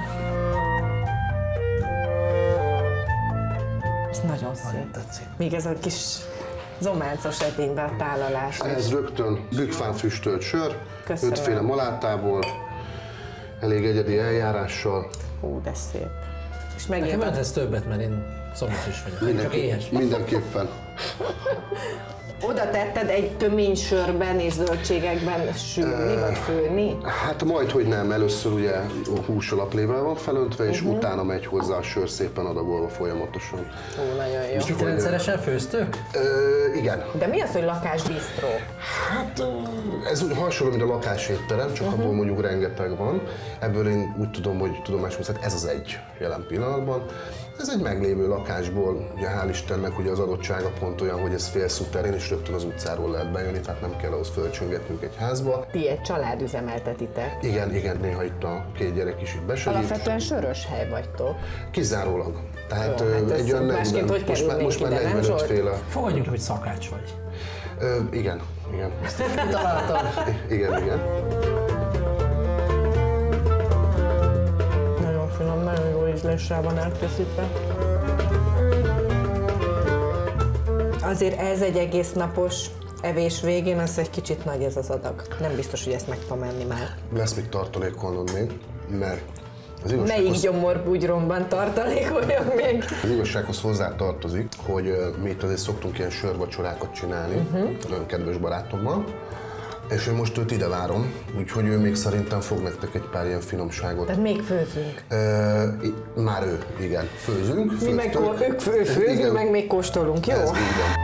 Ez nagyon szép. Tetszik. Még ez a kis zománcos edénybe a tálalás. Ez rögtön bükkfán füstölt sör, Köszönöm. ötféle malátából, elég egyedi eljárással. Hú, de szép. És Nekem megint a... mentesz többet, mert én szomjas is vagyok. Csak Mindenki, éhes. mindenképpen. oda tetted egy tömény sörben és zöldségekben sülni, vagy főni? Hát majd, hogy nem. Először ugye a hús alaplével van felöntve, és uh-huh. utána megy hozzá a sör szépen adagolva folyamatosan. Ó, nagyon jó. Itt rendszeresen főztök? Ö, igen. De mi az, hogy lakásbisztró? Hát ez úgy hasonló, mint a lakásétterem, csak uh-huh. abból mondjuk rengeteg van. Ebből én úgy tudom, hogy tudomásom szerint ez az egy jelen pillanatban. Ez egy meglévő lakásból, ugye hál' Istennek ugye az adottsága pont olyan, hogy ez fél szuterén, és rögtön az utcáról lehet bejönni, tehát nem kell ahhoz fölcsöngetnünk egy házba. Ti egy család üzemeltetitek. Igen, igen, néha itt a két gyerek is itt besegít. Alapvetően sörös hely vagytok. Kizárólag. Tehát Jó, ö, hát ez egy olyan másként hogy most már, most már kerülnénk ide, nem, negyvenöt Zsolt? féle. Fogadjuk, hogy szakács vagy. Ö, igen, igen. Találtam. Igen, igen. Nagyon finom, nagyon jó ízléssel van elkészítve. Azért ez egy egész napos evés végén, az egy kicsit nagy ez az adag. Nem biztos, hogy ezt meg tudom menni már. Lesz még tartalékolnod még, mert az igazsághoz, Melyik gyomorbugyromban tartalékoljak még? az igazsághoz hozzá tartozik, hogy ö, mi itt azért szoktunk ilyen sörvacsorákat csinálni, uh-huh. nagyon kedves barátommal, és én most őt ide várom, úgyhogy ő még szerintem fog nektek egy pár ilyen finomságot. Tehát még főzünk. Ö, i- már ő, igen, főzünk. Mi meg főztök. ők fő, főzünk, Igen. meg még kóstolunk, jó? Ez így van.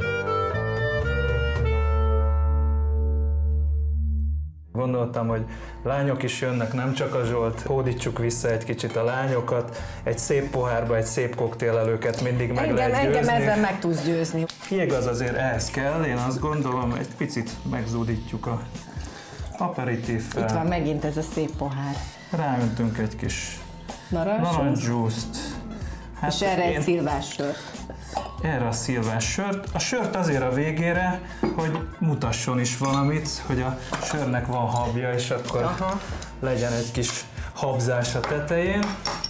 Gondoltam, hogy lányok is jönnek, nem csak a Zsolt. Hódítsuk vissza egy kicsit a lányokat, egy szép pohárba, egy szép koktélelőket mindig meg engem, lehet győzni. Engem ezzel meg tudsz győzni. Igaz, azért ehhez kell, én azt gondolom, egy picit megzúdítjuk a aperitív-fel. Itt van megint ez a szép pohár. Ráöntünk egy kis Narancsot. narancsjuice-t. Hát és erre én... egy szilvás sört. Erre a szilvás sört. A sört azért a végére, hogy mutasson is valamit, hogy a sörnek van habja, és akkor aha, legyen egy kis habzás a tetején.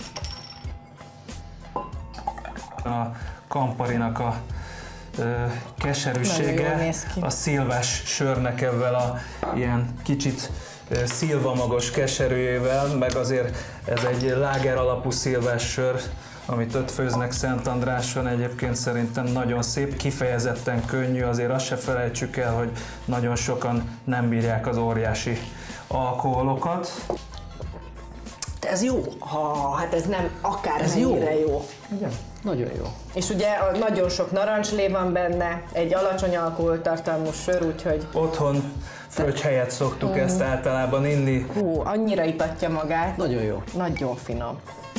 A Camparinak a ö, keserűsége, a szilvás sörnek ebben a ilyen kicsit ö, szilvamagos keserűjével, meg azért ez egy láger alapú szilvás sör, amit ott főznek Szent Andráson, egyébként szerintem nagyon szép, kifejezetten könnyű, azért azt se felejtsük el, hogy nagyon sokan nem bírják az óriási alkoholokat. De ez jó. Ha, hát ez nem akármennyire jó. jó. Igen, nagyon jó. És ugye nagyon sok narancslé van benne, egy alacsony alkoholtartalmú sör, úgyhogy... Otthon fröccs helyett szoktuk mm. ezt általában inni. Hú, annyira itatja magát. Nagyon jó. Nagyon finom.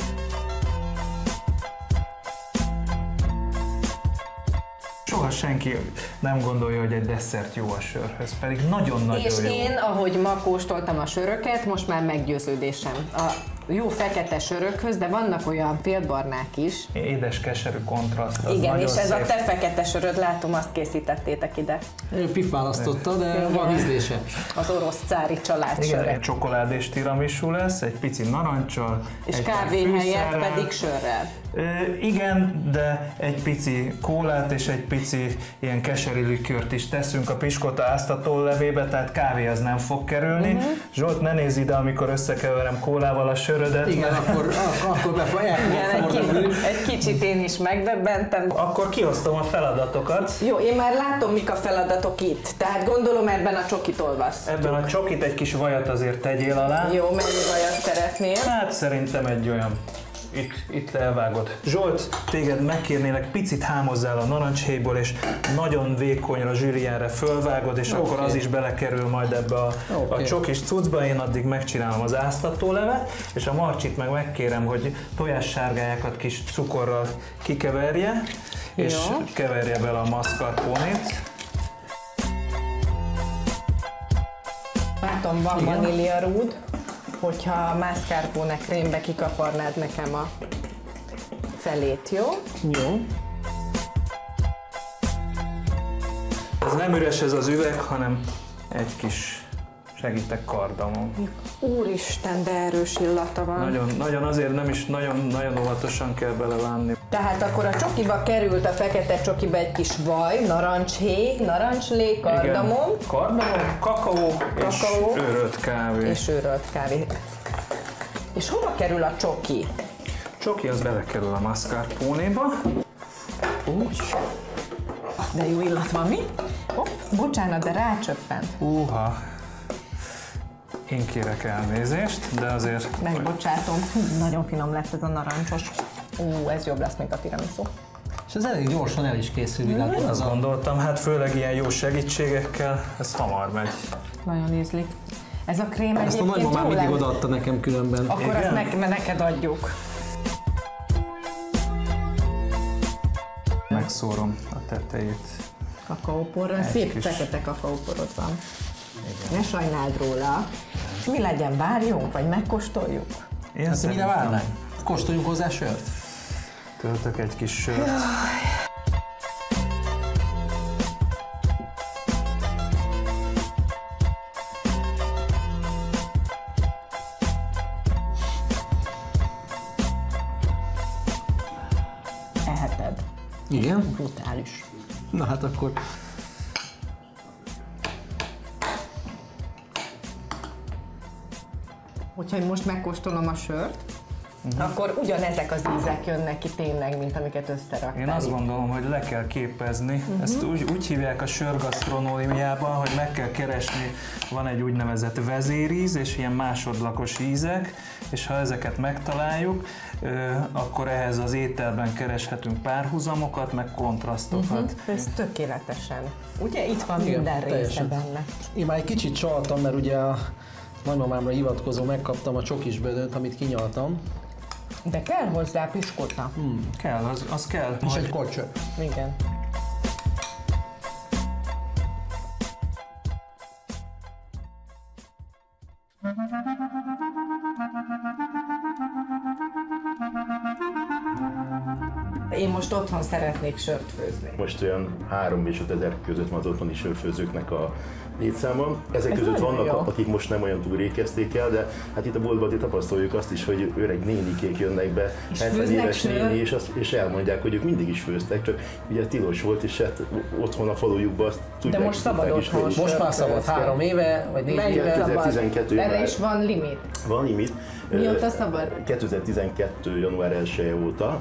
Soha senki nem gondolja, hogy egy desszert jó a sörhöz, pedig nagyon-nagyon És jó. És én, ahogy ma kóstoltam a söröket, most már meggyőződésem. A jó fekete sörökhöz, de vannak olyan félbarnák is. Édes, keserű kontraszt. Az igen, és ez szép. A te fekete söröd, látom, azt készítettétek ide. Pif választotta, de igen, van ízlése. Az orosz cári család igen, söre. egy csokoládés tiramisu lesz, egy pici naranccsal. És kávé helyett pedig sörrel. E, igen, de egy pici kólát és egy pici ilyen keserű likőrt is teszünk a piskota áztató levébe, tehát kávé az nem fog kerülni. Uh-huh. Zsolt, ne nézz ide, amikor összekeverem kólával a sörödet. Igen, mert... akkor, akkor be fog egy, egy kicsit én is megdöbbentem. Akkor kiosztom a feladatokat. Jó, én már látom, mik a feladatok itt. Tehát gondolom ebben a csokit olvasz. Ebben a csokit egy kis vajat azért tegyél alá. Jó, mennyi vajat szeretnél? Hát szerintem egy olyan... Itt, itt elvágod. Zsolt, téged megkérnélek, picit hámozzál a narancshéjból, és nagyon vékonyra, zsűrienre fölvágod, és okay. akkor az is belekerül majd ebbe a, okay. a csokis cuccba. Én addig megcsinálom az áztatólevet, és a Marcsit meg megkérem, hogy tojássárgályákat kis cukorral kikeverje, jó. és keverje bele a mascarponét. Látom, van vaníliarúd. Hogyha a mascarpone krémbe kikaparnád nekem a felét, jó? Jó. Ez nem üres ez az üveg, hanem egy kis, segítek, kardamom. Úristen, de erős illata van. Nagyon, nagyon azért nem is, nagyon, nagyon óvatosan kell belevánni. Tehát akkor a csokiba került, a fekete csokiba egy kis vaj, narancshéj, narancslé, kardamom. Igen. Kardamom, kakaó, kakaó és őrölt kávé. És őrölt kávé. És hova kerül a csoki? Csoki az belekerül a mascarponéba. Úgy. De jó illat van, mi? Oh, bocsánat, de rácsöppent. Uha. Én kérek elnézést, de azért... Megbocsátom, nagyon finom lett ez a narancsos. Ú, ez jobb lesz, mint a tiramisu. És ez elég gyorsan el is készül. Én azt gondoltam, hát főleg ilyen jó segítségekkel, ez hamar megy. Nagyon ízlik. Ez a krém ezt a nagymamám mindig odaadta nekem különben. Akkor igen? Ezt ne, neked adjuk. Megszórom a tetejét. Kakaóporral, szép kis... fekete kakaóporod van. Igen. Ne sajnáld róla. Mi legyen, várjunk, vagy megkóstoljuk? Én hát mire várnánk? Kóstoljunk hozzá sört? Töltök egy kis sört. Eheted. Igen? Brutális. Na hát akkor... Hogyha én most megkóstolom a sört, uh-huh. akkor ugyanezek az ízek jönnek ki tényleg, mint amiket összeraktál. Én azt gondolom, hogy le kell képezni. Uh-huh. Ezt úgy, úgy hívják a sörgasztronómiában, hogy meg kell keresni, van egy úgynevezett vezéríz és ilyen másodlagos ízek, és ha ezeket megtaláljuk, akkor ehhez az ételben kereshetünk párhuzamokat, meg kontrasztokat. Uh-huh. Ez tökéletesen. Ugye itt van igen, minden része benne. Én már egy kicsit csaltam, mert ugye a nagymamámra hivatkozó megkaptam a csokisbödöt, amit kinyaltam. De kell hozzá piskóta. Hmm, kell, az, az kell. És egy korcsöp. Igen. Én most otthon szeretnék sört főzni. Most olyan három és öt ezer között van az otthoni sörfőzőknek a létszáma. Ezek Ez között vannak, jó. akik most nem olyan túl rég kezdték el, de hát itt a boltban tapasztaljuk azt is, hogy öreg nénikék jönnek be, hetven éves néni, és, azt, és elmondják, hogy ők mindig is főztek, csak ugye tilos volt, és hát otthon a falujukban azt tudják. De most szabad otthon. Most már szabad, három éve, vagy négy éve. kétezer-tizenkettő Erre is van limit. Van limit. Mióta szabad? kétezer-tizenkettő január elseje óta,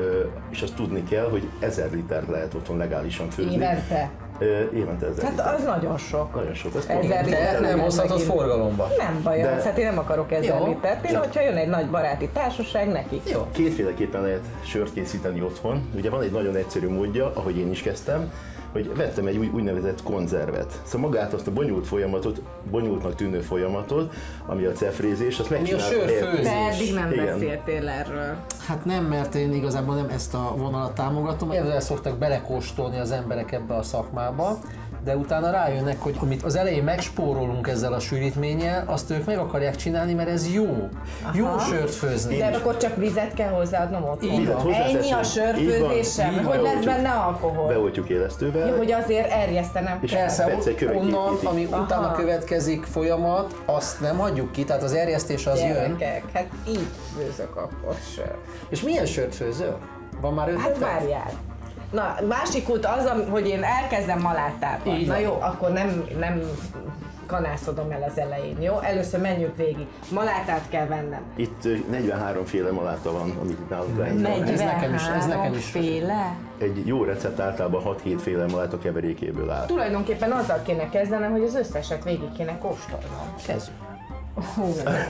és azt tudni kell, hogy ezer liter lehet otthon legálisan főzni. Évente? Évente ezer Hát liter. az nagyon sok. Nagyon sok. Ez Ezer liter nem hozhatod forgalomba. Nem baj, De- hát én nem akarok ezer Jó. litert. Például, hogyha jön egy nagy baráti társaság, neki. Jó. Kétféleképpen lehet sört készíteni otthon. Ugye van egy nagyon egyszerű módja, ahogy én is kezdtem, hogy vettem egy új, úgynevezett konzervet. Szóval magát azt a bonyolult folyamatot, bonyolultnak tűnő folyamatot, ami a cefrézés, azt Ami a megcsináltam. sörfőzés. De eddig nem Igen. beszéltél erről. Hát nem, mert én igazából nem ezt a vonalat támogatom. Ezzel szoktak belekóstolni az emberek ebbe a szakmába, de utána rájönnek, hogy amit az elején megspórolunk ezzel a sűrítménnyel, azt ők meg akarják csinálni, mert ez jó. Jó sört főzni. De akkor csak vizet kell hozzáadnom otthon. Így van. Hozzáteszünk. Ennyi a Így sörfőzésem, van, hogy így lesz beoltjuk. benne alkohol. Beoltjuk élesztővel. Ja, hogy azért erjesztenem És kell. Persze, Persze, egy kövek onnan, építik. ami Aha. utána következik folyamat, azt nem hagyjuk ki, tehát az erjesztés az jön. Gyerekek, hát így főzök akkor sört. És milyen sört főzöl? Van már Hát ötleted? várjál. Na, másik út az, am- hogy én elkezdem malátával. Így Na van. jó, akkor nem, nem kanászodom el az elején, jó? Először menjünk végig. Malátát kell vennem. Itt ö, negyvenhárom féle maláta van, amit nálunk lehet. Ez nekem is- ez nekem is. féle. Egy jó recept általában hat-hét féle maláta keverékéből áll. Tulajdonképpen azzal kéne kezdenem, hogy az összeset végig kéne kóstolnom. Kezdjük. Hú,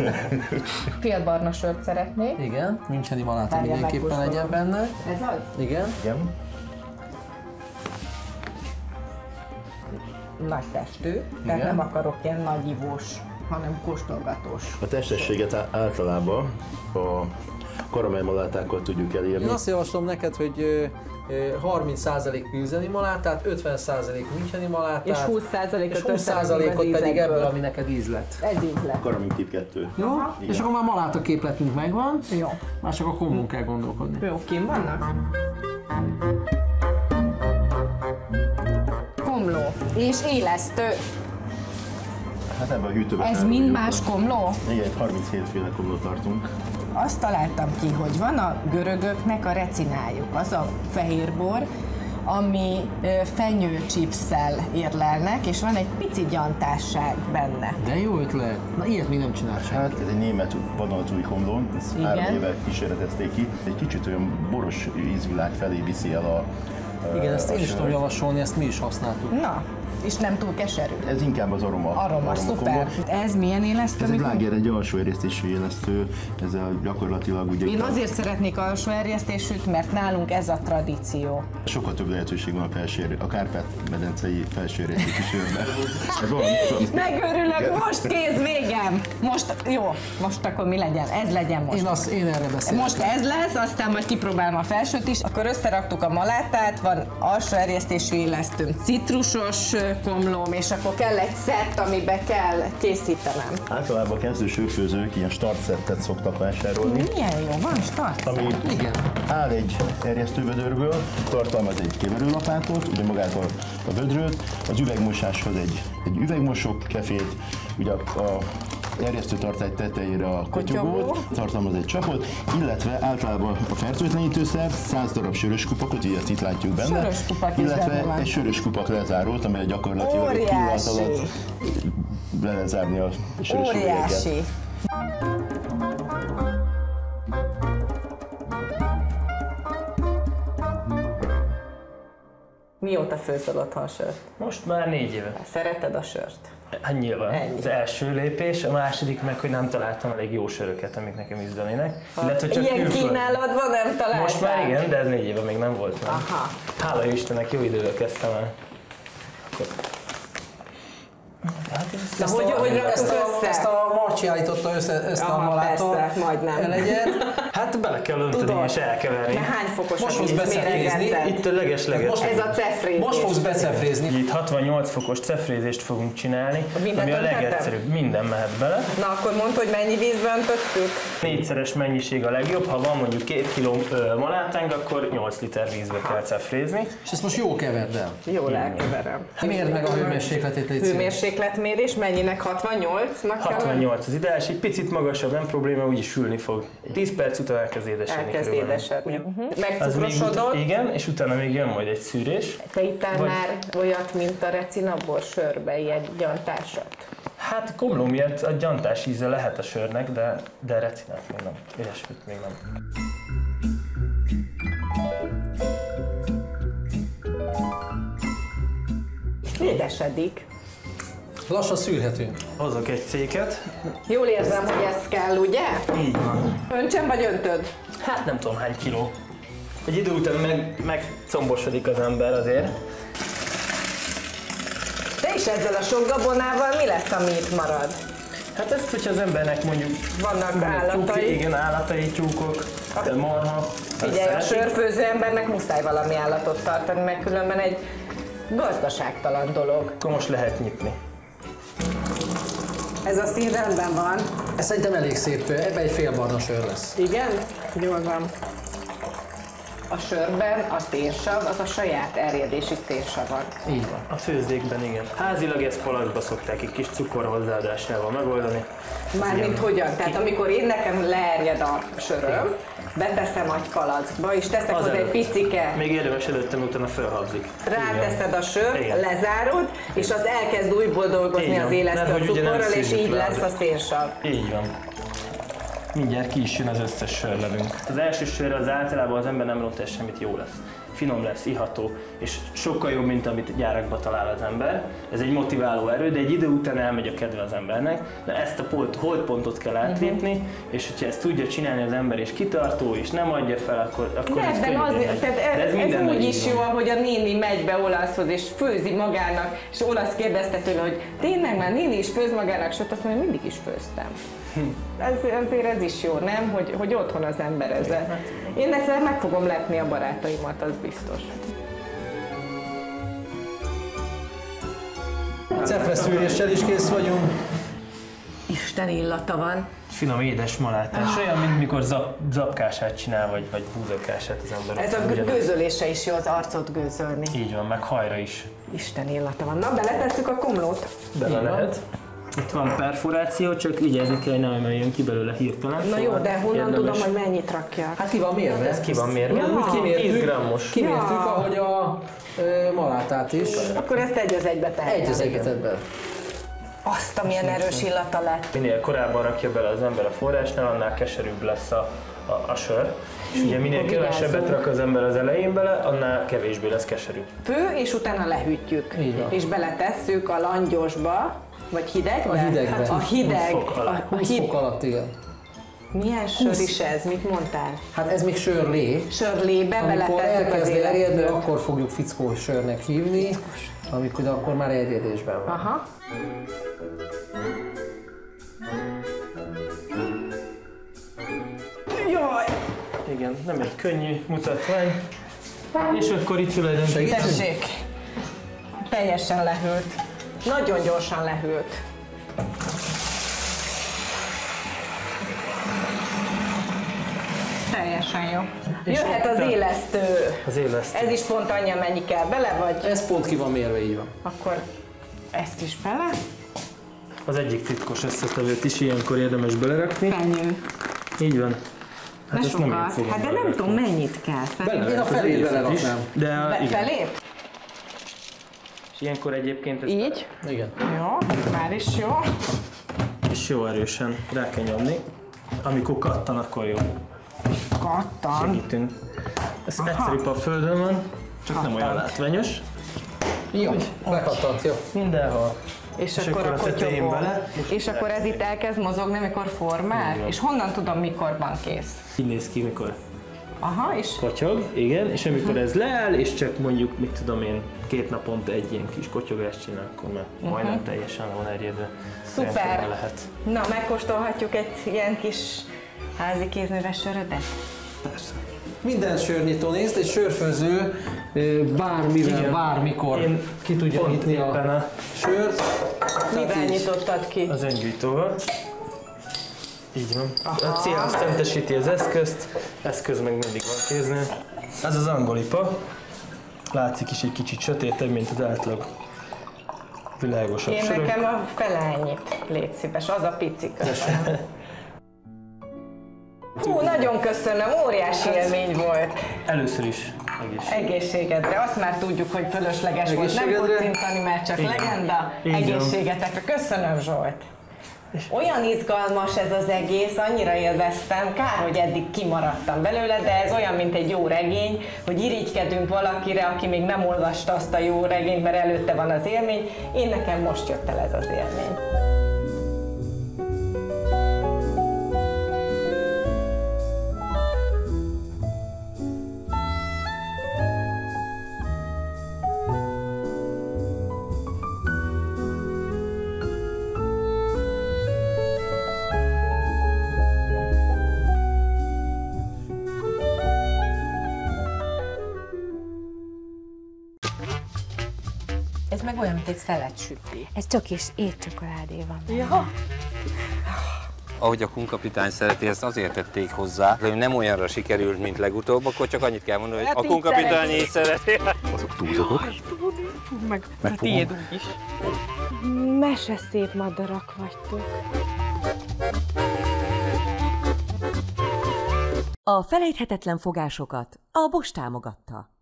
félbarna sört szeretnék. Igen, müncheni maláta Várjál, mindenképpen megkóstolom. legyen benne. Ez az? Igen. Igen. Nagy testű, tehát Igen. nem akarok ilyen nagy ivós, hanem kóstolgatós. A testességet á- általában a karamellmalátákkal tudjuk elérni. Én azt javaslom neked, hogy ö, ö, harminc százalék pilzeni malátát, ötven százalék müncheni malátát, És húsz százalékot és húsz százalékot összerakjuk az pedig ízekből. ebből, ami neked ízlet. Ez ízlet. Karamintip kettő. Jó? Igen. És akkor már maláta képletünk megvan, Jó. már csak a kommun kell gondolkodni. Jó, kim vannak? Komló és élesztő. Hát ebben a hűtőben Ez sem mind vagyunk. más komló? Igen, harminchét féle komlót tartunk. Azt találtam ki, hogy van a görögöknek a recinájuk, az a fehérbor, ami ö, fenyőcsipsszel érlelnek, és van egy pici gyantásság benne. De jó ötlet. Na ilyet még nem csinált senki. Hát ez egy német vadonatúj komló, ezt Igen. három éve kísérletezték ki. Egy kicsit olyan boros ízvilág felé viszi el a Igen, ezt én is sört. tudom javasolni, ezt mi is használtuk. Na, és nem túl keserű. Ez inkább az aroma. Aroma, szuper. komló. Ez milyen élesztő? Ez egy mikor- láger, egy alsó erjesztésű élesztő, ezzel gyakorlatilag ugye Én azért szeretnék alsó erjesztésűt, mert nálunk ez a tradíció. sokkal több lehetőség van a, felső, a Kárpát-medencei felsőerjesztésű sörben. Ez valami, valami- Megörülök, most kéz végem! Most, jó, most akkor mi legyen? Ez legyen most. Én, azt, én erre beszélek. Most ez lesz, aztán majd kipróbálom a felsőt is. Akkor összeraktuk a malátát, van alsó erjesztésű élesztőm, citrusos ö, komlóm, és akkor kell egy szett, amibe kell készítenem. Általában a kezdő sörfőzők ilyen startszettet szoktak vásárolni, Milyen jó, van start. ami Igen. áll egy erjesztővödörből, tartalmaz egy keverőlapátot, ugye magát a, a vödröt, az üvegmosáshoz egy, egy üvegmosók kefét, ugye a, a erjesztőtartály tetejére a kotyogót, tartalmaz egy csapot, illetve általában a fertőtlenítőszer, száz darab sörös kupakot, így ezt itt látjuk benne, Sörös kupak is illetve benne van. egy sörös kupak lezárót, amely gyakorlatilag egy pillanat Óriási. alatt le lehet zárni a sörös üveget. Óriási. Mióta főzöl otthon sört? Most már négy éve. Szereted a sört? Hát nyilván. Ennyi. Az első lépés, a második meg, hogy nem találtam elég jó söröket, amik nekem ízlenének. Illetve csak Ilyen külföld- kínálatban nem találtál? Most már igen, de ez négy éve még nem volt meg. Aha. Hála Istennek, jó idővel kezdtem el. Akkor Ezt, hogy, a, hogy ezt, a, össze? ezt a Marci állította össze, ezt Aha, a maláttal. persze, majdnem. Elegyed. Hát bele kell önteni és elkeverni. De hány fokos Most a fogsz víz? becefrézni. Itt a leges-leges. Most, Ez a cefrézés. most fogsz becefrézni. Itt hatvannyolc fokos cefrézést fogunk csinálni, Mindent ami a öntettem? legegyszerűbb. Minden mehet bele. Na akkor mondd, hogy mennyi vízbe öntöttük? Négyszeres mennyiség a legjobb, ha van mondjuk két kiló ö, malátánk, akkor nyolc liter vízbe kell cefrézni. És ezt most jó keverd el. Jól elkeverem. Mérd meg a hőmérsékletét, légy szíves. Hőmérsékletmérés mennyinek? hatvannyolcnak kell? hatvannyolc az ideális, egy picit magasabb, nem probléma, úgyis sülni fog. tíz perc után elkezd édesedni. Elkezd körülbelül. édesedni. Uh-huh. Az még Megcukrosodott. ut- igen, és utána még jön majd egy szűrés. Te ittál Vagy- már olyat, mint a recinabor sörbe, ilyen gyantásat? Hát komló miatt a gyantás íze lehet a sörnek, de, de recinát még nem. Ilyesmit még nem. Édesedik. Lassan szűrhetünk. Hozok egy széket. Jól érzem, hogy ez kell, ugye? Így van. Öntsem vagy öntöd? Hát nem tudom hány kiló. Egy idő után meg, megcombosodik az ember azért. De is ezzel a sok gabonával mi lesz, ami itt marad? Hát ezt, hogyha az embernek mondjuk Vannak vannak állatai. Kuki, igen, állatai, tyúkok, marha. Figyelj, a sörfőző embernek muszáj valami állatot tartani, mert különben egy gazdaságtalan dolog. Akkor most lehet nyitni. Ez a szín rendben van. Ez szerintem elég szép, ebben egy félbarna sör lesz. Igen? Jól van. A sörben a szénsav, az a saját erjedési szénsava. Így van. A főzdékben igen. Házilag ezt palacba szokták egy kis cukor hozzáadásával megoldani. Mármint hogyan? Tehát amikor én nekem leerjed a söröm, beteszem egy palackba, és teszek hozzá egy előtt. picike, Még érdemes előttem, utána felhabzik. ráteszed a sört, Igen. lezárod, és az elkezd újból dolgozni Így az van. élesztő Mert hogy ugye nem cukorral, és szűrjük így le lesz az- a szénsav. Így van. Mindjárt ki is jön az összes sörlevünk. Az első sör az általában az ember nem ront el semmit, jó lesz. Finom lesz, iható, és sokkal jobb, mint amit gyárakban talál az ember. Ez egy motiváló erő, de egy idő után elmegy a kedve az embernek. De ezt a pont, holdpontot kell átlépni, uh-huh. és hogyha ezt tudja csinálni az ember, és kitartó, és nem adja fel, akkor, akkor De ez ebben könnyedén az, megy. tehát De ez, ez mindennek úgy így is van. jó, hogy a néni megy be olaszhoz, és főzi magának, és olasz kérdezte tőle, hogy tényleg már néni is főz magának, sőt azt mondja, mindig is főztem. Ez, azért ez is jó, nem? Hogy, hogy otthon az ember ezzel. Én egyszer meg fogom lepni a barátaimat, az biztos. Cefreszűréssel is kész vagyunk. Isten illata van. Finom édes malátás, olyan, mint mikor zap, zapkását csinál, vagy, vagy húzakását az ember. Ez a Ugyanaz. gőzölése is jó, az arcot gőzölni. Így van, meg hajra is. Isten illata van. Na, beletesszük a komlót. Bele lehet. Itt van perforáció, csak igyezni kell, hogy nem emeljön ki belőle hirtelen. Na jó, de honnan érdemes. tudom, hogy mennyit rakjak? Hát ki van mérve? Ez ki van mérve? Ja. Úgy Kimértük. tíz grammos. Kimértük, Ja. ahogy a ö, malátát is. Akkor ezt egy az egybe tehetem. Egy az egyetedben. Azt, amilyen erős illata lett. Minél korábban rakja bele az ember a forrásnál, annál keserűbb lesz a, a, a sör. És ugye minél Akkor kevesebbet vigyázzunk. rak az ember az elején bele, annál kevésbé lesz keserű. Fő, és utána lehűtjük. Így van. És beletesszük a langyosba, vagy hidegbe? A hidegbe. Hát a hideg. húsz fok alatt. A, a húsz hid... fok alatt, igen. Milyen sör is ez? Mit mondtál? Hát ez még sörlé. Sörlébe Amikor beletesszük az elkezd erjedni, élesztőt. akkor fogjuk fickós sörnek hívni, amikor akkor már erjedésben van. Aha. Jaj! Igen, nem egy könnyű mutatvány. És akkor itt tulajdonképpen Tessék! Teljesen lehűlt. Nagyon gyorsan lehűlt. Teljesen jó. Jöhet az élesztő. az élesztő. Ez is pont annyi, amennyi kell bele, vagy Ez pont ki van mérve, így van. akkor ezt is bele. Az egyik titkos összetevőt is ilyenkor érdemes belerakni. Fenyő. Így van. Ne ezt nem így sokat. fogom Hát de nem belerakni. tudom mennyit kell. Szerintem Én a Az felét egészet is, beleraknám. De Be- igen. felét? És ilyenkor egyébként ez Így. Igen. Jó, már is jó. is jó erősen rá kell nyomni. Amikor kattan, akkor jó. Kattan. Segítünk. Ez egyszerűbb, a földön van, csak nem olyan látványos. Jó, bekattant, jó. Mindenhol. És, És akkor, akkor a a tetején kotyogó. bele. És akkor ez itt elkezd mozogni, amikor formál? Igen. És honnan tudom, mikor van kész? Így néz ki, mikor Aha, és? Kotyog, igen, és amikor uh-huh. ez leáll, és csak mondjuk, mit tudom én, két naponta egy ilyen kis kotyogást csinál, akkor már uh-huh. majdnem teljesen van erjedve. Szuper! Lehet. Na, megkóstolhatjuk egy ilyen kis házi kézműves sörödet? Persze. Minden sörnyitó nézd, egy sörfőző bármivel, igen. bármikor Én ki tudja nyitni a, a sört. Mivel nyitottad ki? Az öngyújtóval. Így van. Aha. A cél azt mentesíti az eszközt, eszköz meg mindig van kéznél. Ez az angolipa. Látszik is egy kicsit sötétebb, mint az átlag világosabb Én sörök. nekem a fele ennyit, légy szíves, az a pici köszönöm. Hú, nagyon köszönöm, óriási élmény volt. Először is egészség. Egészségedre. Azt már tudjuk, hogy fölösleges volt nem puccintani, mert csak igen. legenda. Igen. Egészségetekre. Köszönöm, Zsolt. Olyan izgalmas ez az egész, annyira élveztem, kár, hogy eddig kimaradtam belőle, de ez olyan, mint egy jó regény, hogy irigykedünk valakire, aki még nem olvasta azt a jó regényt, mert előtte van az élmény. Én nekem most jött el ez az élmény. Ez meg olyan, mint egy szelet süti. Ez csak is étcsokoládé van. Ja. Ahogy a kunkapitány szereti, ezt azért tették hozzá, hogy nem olyanra sikerült, mint legutóbb, akkor csak annyit kell mondani, hogy hát a kunkapitány is szereti. Azok túlzokok. Meg, meg tiéd úgyis. Meseszép madarak vagytok. A felejthetetlen fogásokat a Bosch támogatta.